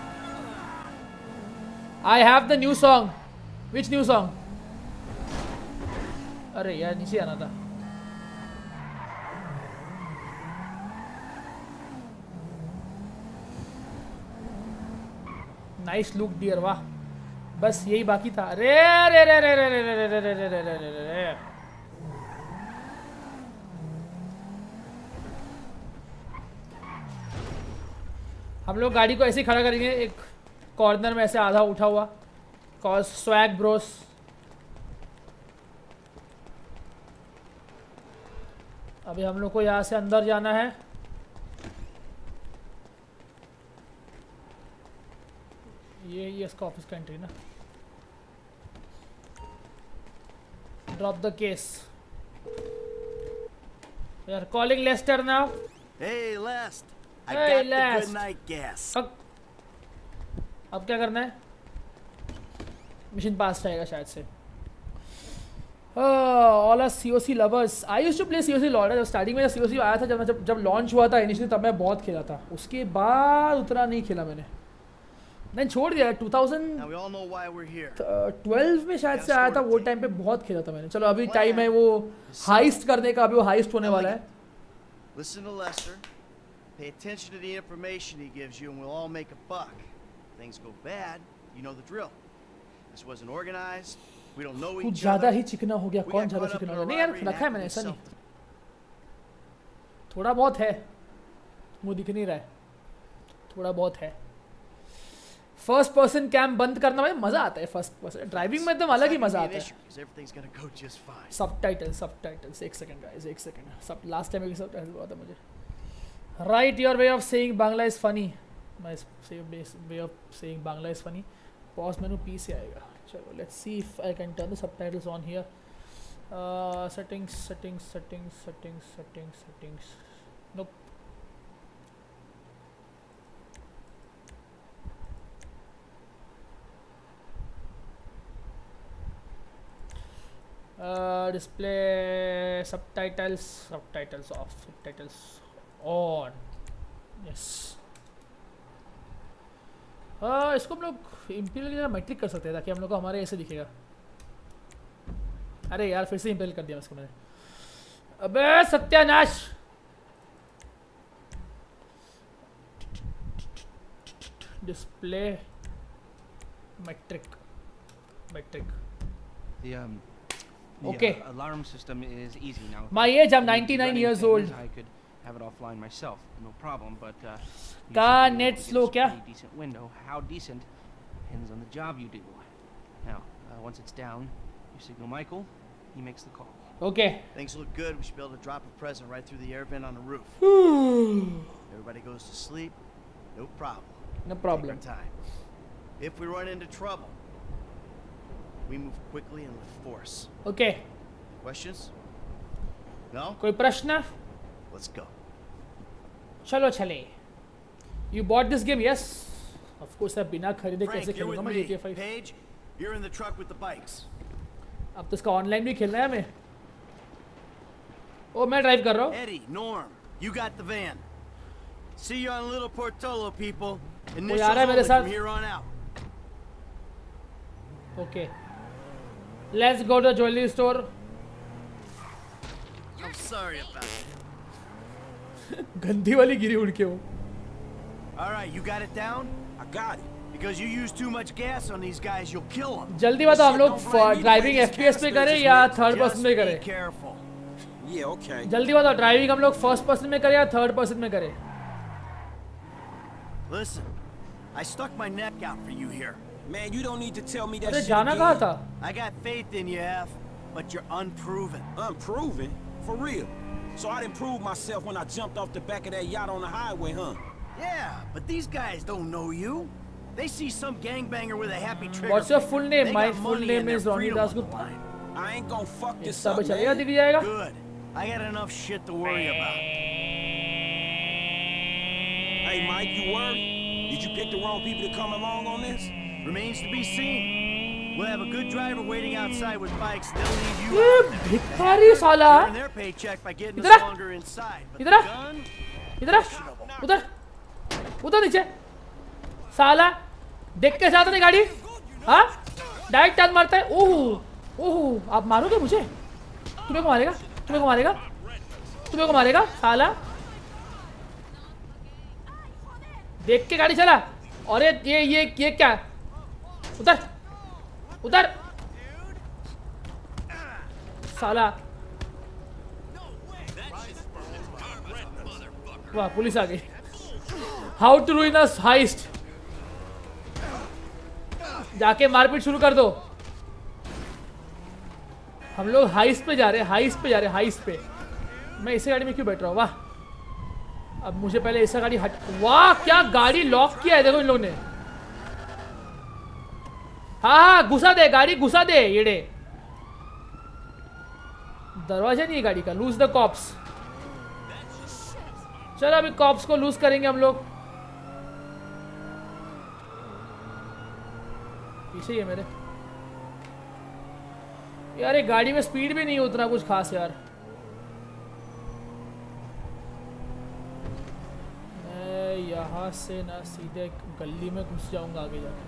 I have the new song. Which new song? अरे यार नीचे आना था। नाइस लुक डियर, वाह। बस यही बाकी था। रे रे रे रे रे रे रे रे रे रे रे रे रे। हम लोग गाड़ी को ऐसे ही खड़ा करेंगे एक कॉर्नर में, ऐसे आधा उठा हुआ। Cause swag bros. अभी हम लोग को यहाँ से अंदर जाना है। ये ये इसका ऑफिस का एंट्री ना. Drop the case. We are calling Lester now. Hey, Lest. I Hey, got the Lest. good night gas. अब अब क्या करना है? मिशन पास रहेगा शायद से. All are C O C lovers. I used to play C O C lot. जब स्टार्टिंग में C O C आया था, जब जब जब लॉन्च हुआ था इनिशियली, तब मैं बहुत खेला था. उसके बाद उतना नहीं खेला मैंने. नहीं छोड़ दिया. Now we all know why we're here. Twelve में शायद से आया था. वो टाइम पे बहुत खेला था मैंने. चलो अभी टाइम है वो हाइस्ट करने का. अभी वो हाइस्ट होने वाला है. Listen to Lester. Pay attention to the information he gives you, and we'll all make a buck. Things go bad, you know the drill. This wasn't organized. We don't know each other. कुछ ज़्यादा ही चिकना हो गया. कौन ज़्यादा चिकना हो गया? नहीं यार, रखा है मैंने, ऐसा नहीं. थोड़ा बहुत है, वो दिख नहीं रहा है. थोड़ा बहुत है. फर्स्ट पर्सन कैम बंद करना में मजा आता है. फर्स्ट पर्सन ड्राइविंग में एकदम अलग ही मजा आता है. सबटाइटल सबटाइटल्स एक सेकंड गाइस, एक सेकंड. सब लास्ट टाइम भी सबटाइटल हुआ था मुझे. Right your way of saying Bangla is funny. My way of saying Bangla is funny. Pause menu P से आएगा. चलो let's see if I can turn the subtitles on here. Settings settings settings settings settings settings. Nope. Uh, display subtitles subtitles off subtitles on. Yes. uh, इसको हम लोग इम्पीरियल की तरह मैट्रिक कर सकते हैं ताकि हम लोग को हमारे ऐसे दिखेगा. अरे यार फिर से इम्पीरियल कर दिया इसको मैंने. अबे सत्यानाश. Display metric metric. The um The, okay. uh, alarm system is easy now. My age, I'm ninety-nine years old. I could have it offline myself, no problem. But uh, का net slow क्या? Decent window. How decent depends on the job you do. Now, uh, once it's down, you signal Michael. He makes the call. Okay. Things look good. We should be able to drop a present right through the air vent on the roof. Everybody goes to sleep. No problem. No problem. Take our time. If we run into trouble, we move quickly and with force. Okay. Questions? No? कोई प्रश्न? Let's go. चलो चले. You bought this game? Yes. Of course. अब बिना खरीदे कैसे Frank, you're खेलूंगा with मैं me. G T A five? Paige, you're in the truck with the bikes. अब तो इसका ऑनलाइन भी खेलना है हमें. ओ मैं ड्राइव कर रहा हूँ. Eddie, Norm, you got the van. See you on Little Portola, people. कोई आ Initials रहा है मेरे only साथ? from here on out. Okay. Let's go to the jewelry store. I'm sorry about it. गंदी वाली गिरी उड़ के वो. All right, you got it down? I got it. Because you use too much gas on these guys, you'll kill them. जल्दी बताओ हम लोग ड्राइविंग F P S पे करें या थर्ड पर्सन में करें? Be careful. Yeah, okay. जल्दी बताओ ड्राइविंग हम लोग फर्स्ट पर्सन में करें या थर्ड पर्सन में करें? Listen, I stuck my neck out for you here. Man, you don't need to tell me that अरे shit जाना कहाँ again. था? I got faith in you, F, but you're unproven. Unproven? For real? So I didn't prove myself when I jumped off the back of that yacht on the highway, huh? Yeah, but these guys don't know you. They see some gangbanger with a happy trigger. What's your full name? They My got full money name and their is Ronnie freedom on the Dasgupta. line. I ain't gonna fuck this सब up, चलेगा man. दिख जाएगा? Good. I got enough shit to worry about. Hey, Mike, you worried? Did you pick the wrong people to come along on this? Remains to be seen. We'll have a good driver waiting outside with bikes. They'll leave you ये out there. भिखारी साला. Earn their paycheck by getting इधर आ. us longer inside. But इधर आ. the gun? इधर आ. उधर उधर नीचे साला. देख के साथ नहीं गाड़ी. हाँ डायरेक्ट टर्न मारता है. ओह ओह आप मारोगे मुझे? तुम्हें को मारेगा? तुम्हें को मारेगा? तुम्हें को मारेगा साला. देख के गाड़ी चला. और ये ये ये ये क्या? उधर उधर साला. वाह पुलिस आ गई. How to ruin a heist. जाके मारपीट शुरू कर दो. हम लोग हाइस्ट पे जा रहे हैं. हाइस्ट पे जा रहे हैं. हाइस्ट पे. मैं इसी गाड़ी में क्यों बैठ रहा हूँ? वाह. अब मुझे पहले ऐसा गाड़ी हट. वाह क्या गाड़ी लॉक किया है देखो इन लोगों ने. हाँ हाँ घुसा दे गाड़ी, घुसा दे येड़े। दरवाजा नहीं है गाड़ी का। Lose the cops. चलो अभी कॉप्स को लूज करेंगे हम लोग। पीछे ही है मेरे यार। ये गाड़ी में स्पीड भी नहीं है उतना कुछ खास यार। मैं यहाँ से ना सीधे गली में घुस जाऊंगा आगे जाके।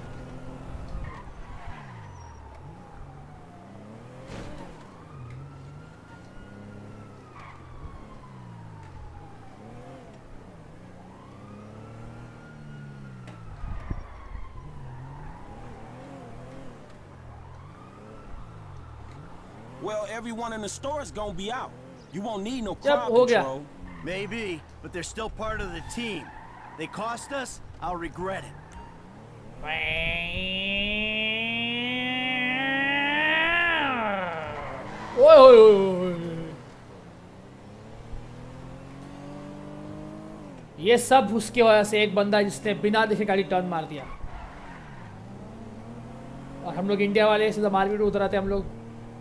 Well, everyone in the store is gonna be out. You won't need no Yep, crowd हो गया। control. Maybe, but they're still part of the team. They cost us, I'll regret it. ओए ओए ओए ओए। ये सब उसके वजह से एक बंदा जिसने बिना देखे गाड़ी टर्न मार दिया। और हम लोग इंडिया वाले सीधा मार्केट में उतराते हम लोग।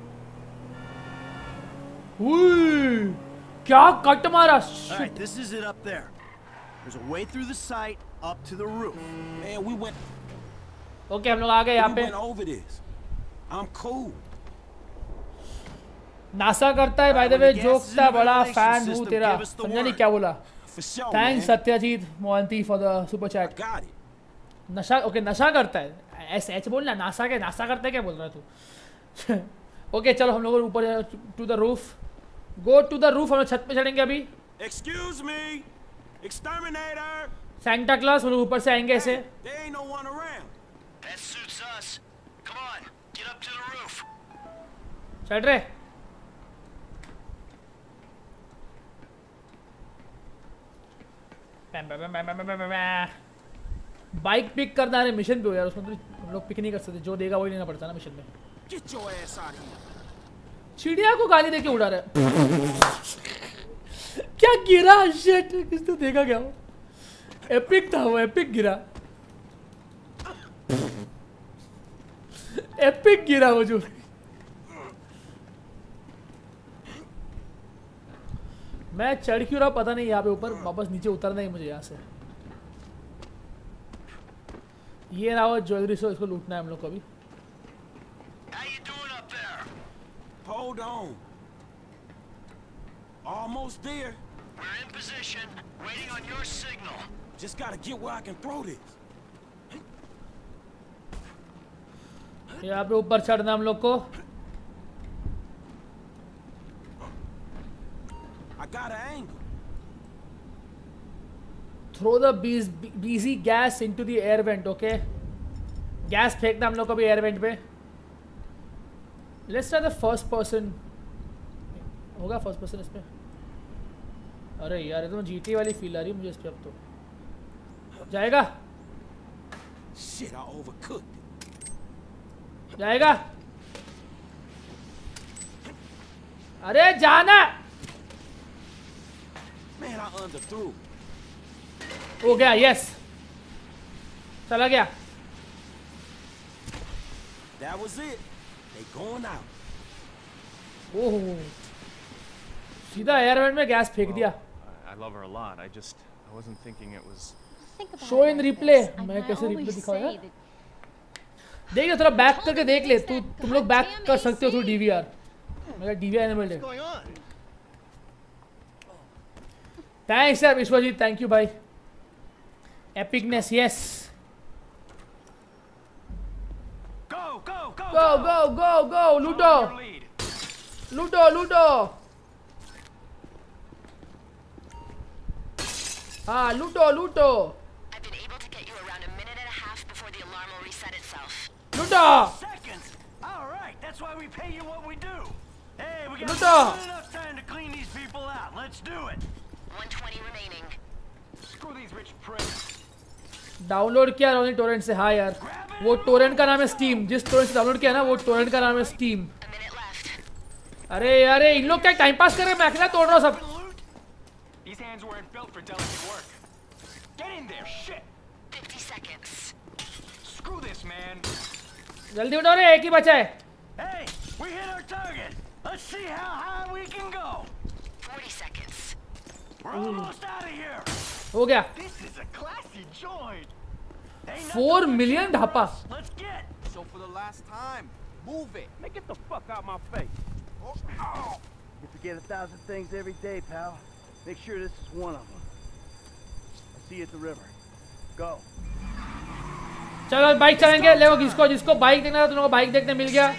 हुई, क्या कट मारा। All right, this is it up there. There's a way through the site up to the roof. Man, we went. Okay हम लोग आ गए यहाँ We पे। went over this. I'm cool. नासा करता है बाय द वे। जोक का बड़ा फैन हूँ तेरा। समझा नहीं क्या बोला। For sure, thanks man. Satyajit Mohanty for the super chat. Got it. नशा ओके नशा करता है ऐसे ऐसे बोलना। नासा के नासा करता है क्या बोल रहा है तू। ओके चलो हम लोग ऊपर to the roof. Go to the roof. हम लोग छत पे चढ़ेंगे अभी। Excuse me, exterminator. Santa Claus हम लोग ऊपर से आएंगे ऐसे। There ain't no one around. That suits us. Come on, get up to the roof. चढ़ रहे। बाइक पिक करना है मिशन पे हो यार। उसमें तो हम लोग पिक नहीं कर सकते। जो देगा वही लेना पड़ता है ना मिशन में। Get your ass out of here. चिड़िया को गाली देके उड़ा रहा है। क्या गिरा। शिट किसने देखा क्या वो। एपिक था वो। एपिक गिरा। एपिक गिरा वो जो। मैं चढ़ क्यों रहा पता नहीं। यहाँ पे ऊपर वापस नीचे उतरना ही मुझे यहाँ से। ये रहा वो ज्वेलरी से। इसको लूटना है हम लोग को अभी। How you doing up there? Hold on. Almost there. We're in position, waiting on your signal. Just gotta get where I can throw this. यहाँ पे ऊपर चढ़ना हम लोग को। I got an angle. Throw the BG gas into the air vent. Okay gas फेंकना हम लोग को भी एयर वेंट पे। Let's try the first person. होगा फर्स्ट पर्सन इस पे। अरे यार ये तो जीटी वाली फील आ रही है मुझे इस पे। अब तो जाएगा Shit, I overcooked it. जाएगा। अरे जाना। Man, I underthrew. हो गया। यस चला गया। That was it. They going out. ओह सीधा एयर वेंट में गैस फेंक दिया। I love her a lot. I just I wasn't thinking it was. Show in replay. मैं कैसे रिप्ले दिखाऊं यार। देख ले थोड़ा बैक करके देख ले। तू तुम लोग बैक कर सकते हो थ्रू डीवीआर। मेरा डीवीआर एनेबल्ड है। What's going on? थैंक्स यार विश्वजीत। थैंक यू भाई। Epicness yes. Go, go, go, go go go go लूटो Your lead. लूटो लूटो। हाँ लूटो लूटो I've been able to get you around a minute and a half before the alarm will reset itself. लूटो। Seconds. All right, that's why we pay you what we do. Hey, we got Luto. more than enough time to clean these people out. Let's do it. one twenty remaining. Screw these rich pricks. Download किया रोनी टोरेंट से। हाँ यार वो टोरेंट का नाम है स्टीम। जिस टोरेंट से डाउनलोड किया ना वो टोरेंट का नाम है स्टीम। A minute left. अरे अरे इन लोग क्या टाइम पास कर रहे हैं। मैं अकेला तोड़ रहा हूँ सब। These hands weren't built for delicate work. Get in there, shit. fifty seconds. Screw this, man. जल्दी उठो रे, एक ही बचा है। Hey, we hit our target. Let's see how high we can go. forty seconds. We're almost out of here. हो गया। This is a classy joint. Four million ढापा। Let's get. So for the last time, move it. Man, get the fuck out my face. Oh, oh. You forget a thousand things every day, pal. Make sure this is one of them. I'll see you at the river. Go. चलो बाइक चलेंगे। ले वो जिसको जिसको बाइक देखना था, तुम लोगों को बाइक देखने मिल गया।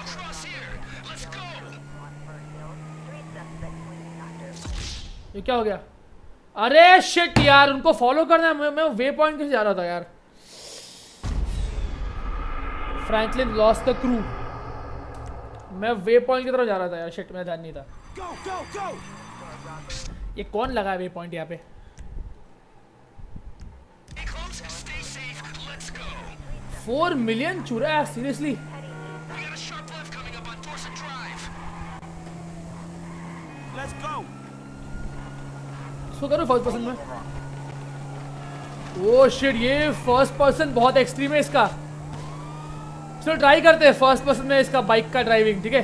ये क्या हो गया? अरे शिट यार, उनको फॉलो करना है। मैं, मैं वे पॉइंट कैसे जा रहा था यार? Franklin lost the crew. मैं वे पॉइंट की तरफ जा रहा था यार। शिट, मेरा ध्यान नहीं था। Go, go, go. ये कौन लगा है वे पॉइंट यहाँ पे? फोर मिलियन चुरा है सीरियसली। Let's go. इसको करो फर्स्ट पर्सन में। ओह शिट, ये फर्स्ट पर्सन बहुत एक्सट्रीम है इसका। चलो ट्राई करते हैं फर्स्ट पर्सन में इसका बाइक का ड्राइविंग, ठीक है?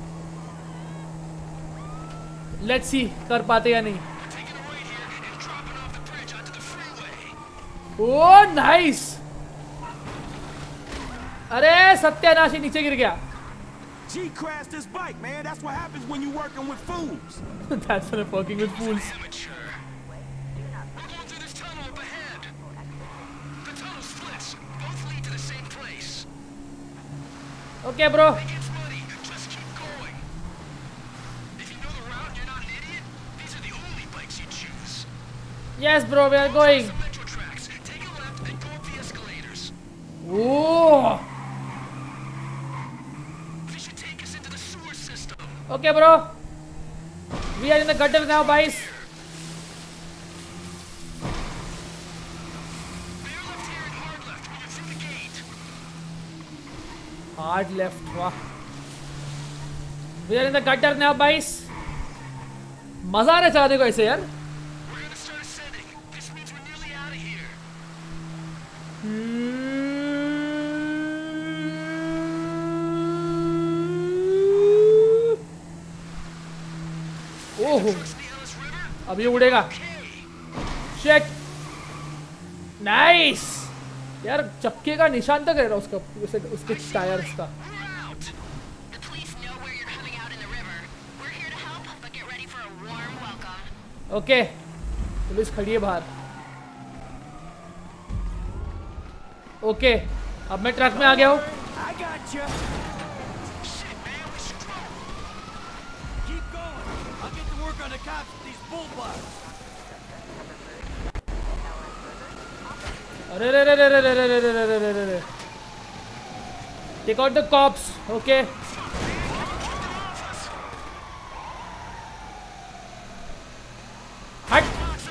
लेट्स सी कर पाते या नहीं। Oh nice. अरे सत्यानाशी नीचे गिर गया। G crashed his bike, man. That's what happens when you're working with fools. That's when I'm working with fools. Okay, bro. Yes, bro. We are going. Whoa. Okay, bro. We are in the gutter now, boys. Hard left. Wow. We are in the gutter now, boys. मजा आ रहा है चलाने को ऐसे यार। ओह, अब ये उड़ेगा। शेट, नाइस यार। चक्के का निशान तक रह रहा उसका, उसे, उसके टायर्स का। ओके, पुलिस खड़ी है बाहर। ओके, अब मैं ट्रक में आ गया हूँ। अरे रे रे रे रे रे रे रे रे रे रे रे take out the cops. Okay, हट।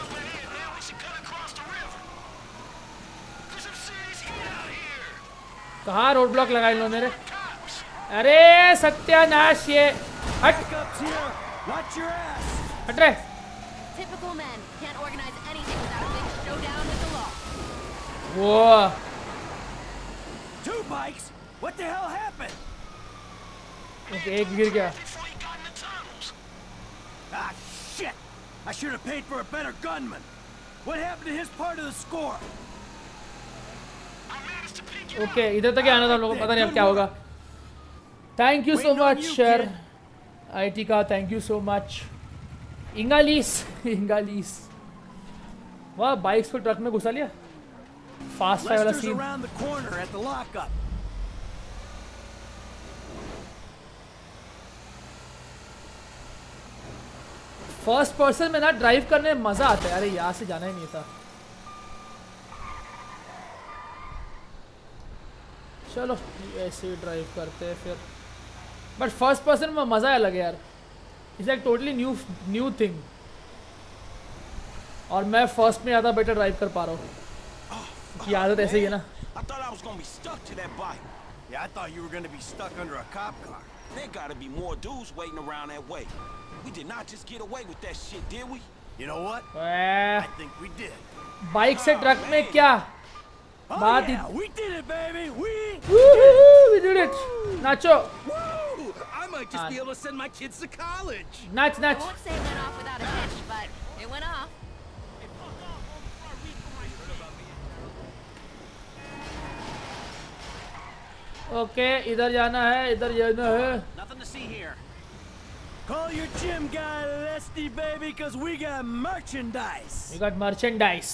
कहाँ रोड ब्लॉक लगाए लो मेरे? अरे सत्यानाश, ये हट हट रे। Typical men can't organize anything without a big showdown with the law. Whoa. Two bikes? What the hell happened? Okay, एक गिर गया। Ah, shit! I should have paid for a better gunman. What happened to his part of the score? Okay, इधर तक आना था हम लोगों को, पता नहीं अब क्या होगा। Thank you so much, शेर आई टी का। Thank you so much. इंगालीस, इंगालीस। वाह, बाइक्स को ट्रक में घुसा लिया। फास्ट वाला सीन। फर्स्ट पर्सन में ना ड्राइव करने में मजा आता है। अरे यहाँ से जाना ही नहीं था। चलो ऐसे ही ड्राइव करते हैं फिर। बट फर्स्ट पर्सन में मजा अलग है यार। It's like totally new new thing. और मैं फर्स्ट में ज़्यादा बेटर ड्राइव कर पा रहा हूँ। की आदत ऐसे ही है ना। I thought I was gonna be stuck to that bike. Yeah, I thought you were gonna be stuck under a cop car. There gotta be more dudes waiting around that way. We did not just get away with that shit, did we? You know what? I think we did. Bike से ट्रक में क्या Oh, बात? yeah, we did it, baby. We we did nacho Woo! I might just be able to send my kids to college. नाच I नाच won't say it went off without a hitch, but it went off. Okay इधर जाना है इधर जाना है Nothing to see here. Call your gym guy, Lesty, baby, because we got merchandise. We got merchandise.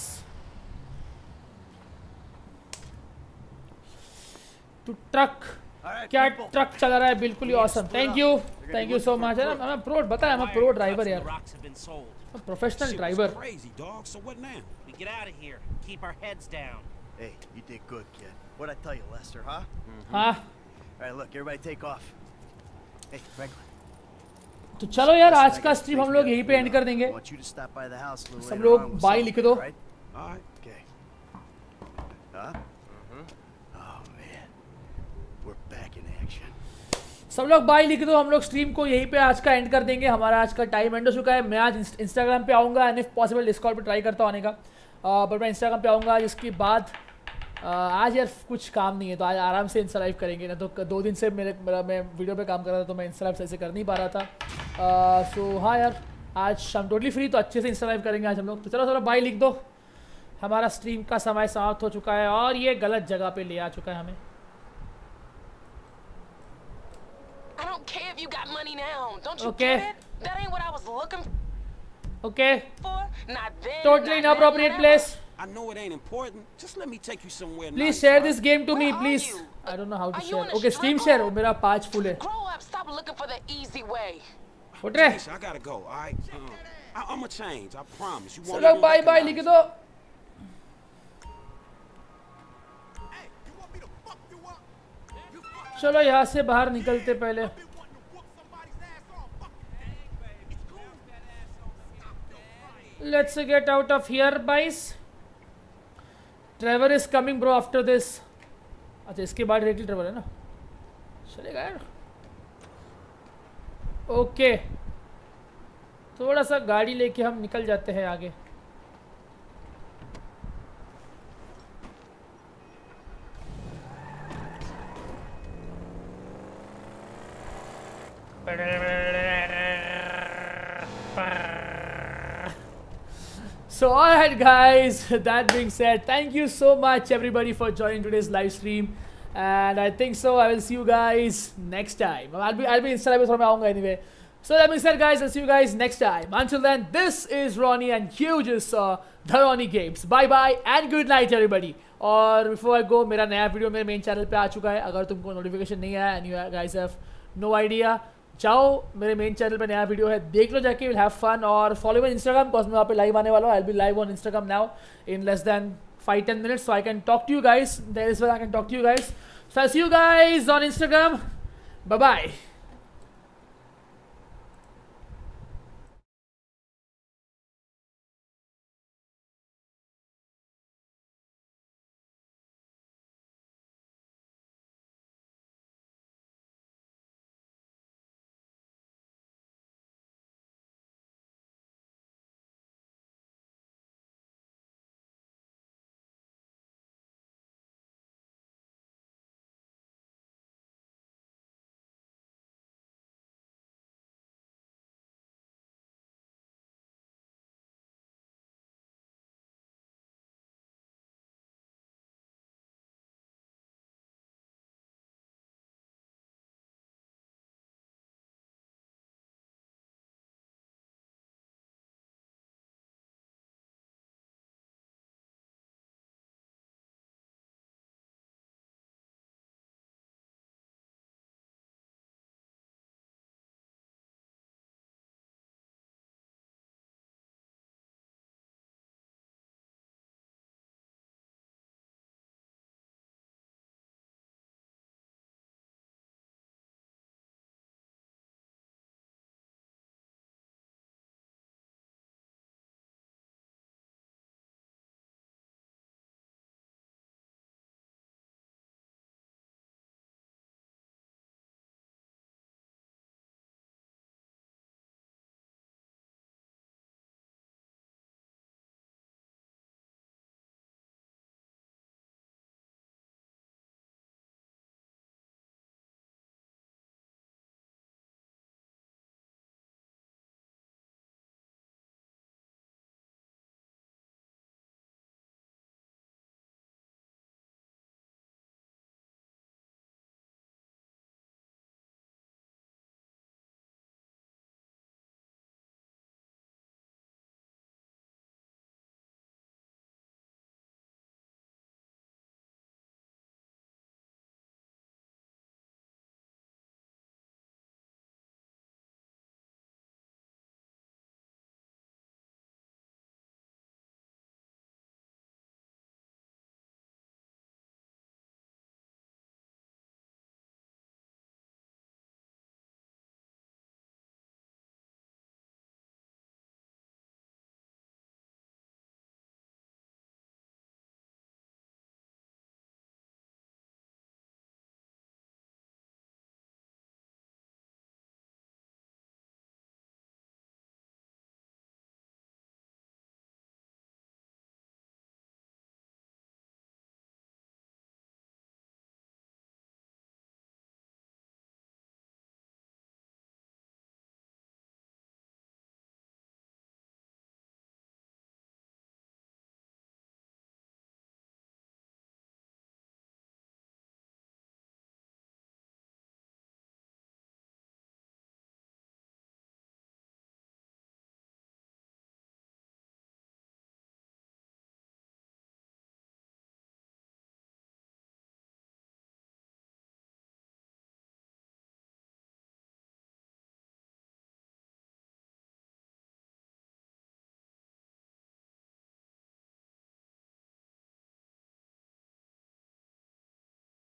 To truck. क्या ट्रक चला रहा है बिल्कुल ही awesome. Thank you, thank you so much. मैं pro बताया मैं pro driver यार. मैं professional driver. Crazy dog. So what now? We get out of here. Keep our heads down. Hey, you did good, kid. What'd I tell you, Lester, huh? हाँ. All right, look, everybody take off. Hey, Franklin. तो चलो यार आज का स्ट्रीम हम लोग यहीं पे एंड कर देंगे. I want you to stop by the house a little सब later लोग on with बाय something, लिख दो. right? All right. Okay. Huh? Oh man, we're back in action. सब लोग बाय लिख दो. हम लोग स्ट्रीम को यहीं पे आज का एंड कर देंगे. हमारा आज का टाइम एंड हो चुका है. मैं आज इंस्टाग्राम पे आऊँगा एंड इफ पॉसिबल डिस्कॉर्ड पे ट्राई करता हूँ आने का. बट मैं इंस्टाग्राम पे आऊँगा. जिसके बाद Uh, आज यार कुछ काम नहीं है तो आज आराम से इंस्टा लाइव करेंगे ना. तो दो दिन से मेरे मेरा मैं वीडियो पे काम कर रहा था तो मैं इंस्टा लाइव सही से कर नहीं पा रहा था. सो uh, so, हाँ यार आज हम टोटली फ्री तो अच्छे से इंस्टा लाइव करेंगे आज हम लोग. तो चलो चलो बाय लिख दो. हमारा स्ट्रीम का समय समाप्त हो चुका है और ये गलत जगह पे ले आ चुका है हमें. I don't care if you got money now. Don't you Okay. get it? That ain't what I was looking Okay. for. Not then. Totally not inappropriate now, place. I know it ain't important. Just let me take you somewhere Please nice. share all this right? game to me Where are please. you? I don't know how to Are you share. in a Okay, strip stream share. club? मेरा पाँच फुल है. Grow up. Stop looking for the easy way. उठ रहे. Jason, I gotta go. All right. Um, I, I'm gonna change. I promise. You सब won't लोग even बाय बाय recognize लिख दो. चलो यहाँ से बाहर निकलते पहले. Let's get out of here, boys. Trevor is coming, bro. After this. अच्छा इसके बाद डायरेक्टली ट्रेवर है ना. चलेगा यार. ओके. थोड़ा सा गाड़ी लेके हम निकल जाते हैं आगे. So alright guys, that being said, thank you so much everybody for joining today's live stream, and I think so I will see you guys next time. I'll be I'll be Insta live में आऊँगा anyway. So that being said guys, I'll see you guys next time. Until then, this is Ronnie and you just saw The Ronnie Games. Bye bye and good night everybody. और before I go, मेरा नया वीडियो मेरे मेन चैनल पे आ चुका है. अगर तुमको नोटिफिकेशन नहीं आया and you guys have no idea, जाओ मेरे मेन चैनल पे नया वीडियो है, देख लो जाके. विल हैव फन और फॉलो मी इंस्टाग्राम बिकॉज मैं वहाँ पे लाइव आने वाला हूँ. I will be live on Instagram now in less than five ten minutes, so I can talk to you guys. There is where I can talk to you guys. So I see you guys on Instagram. Bye bye.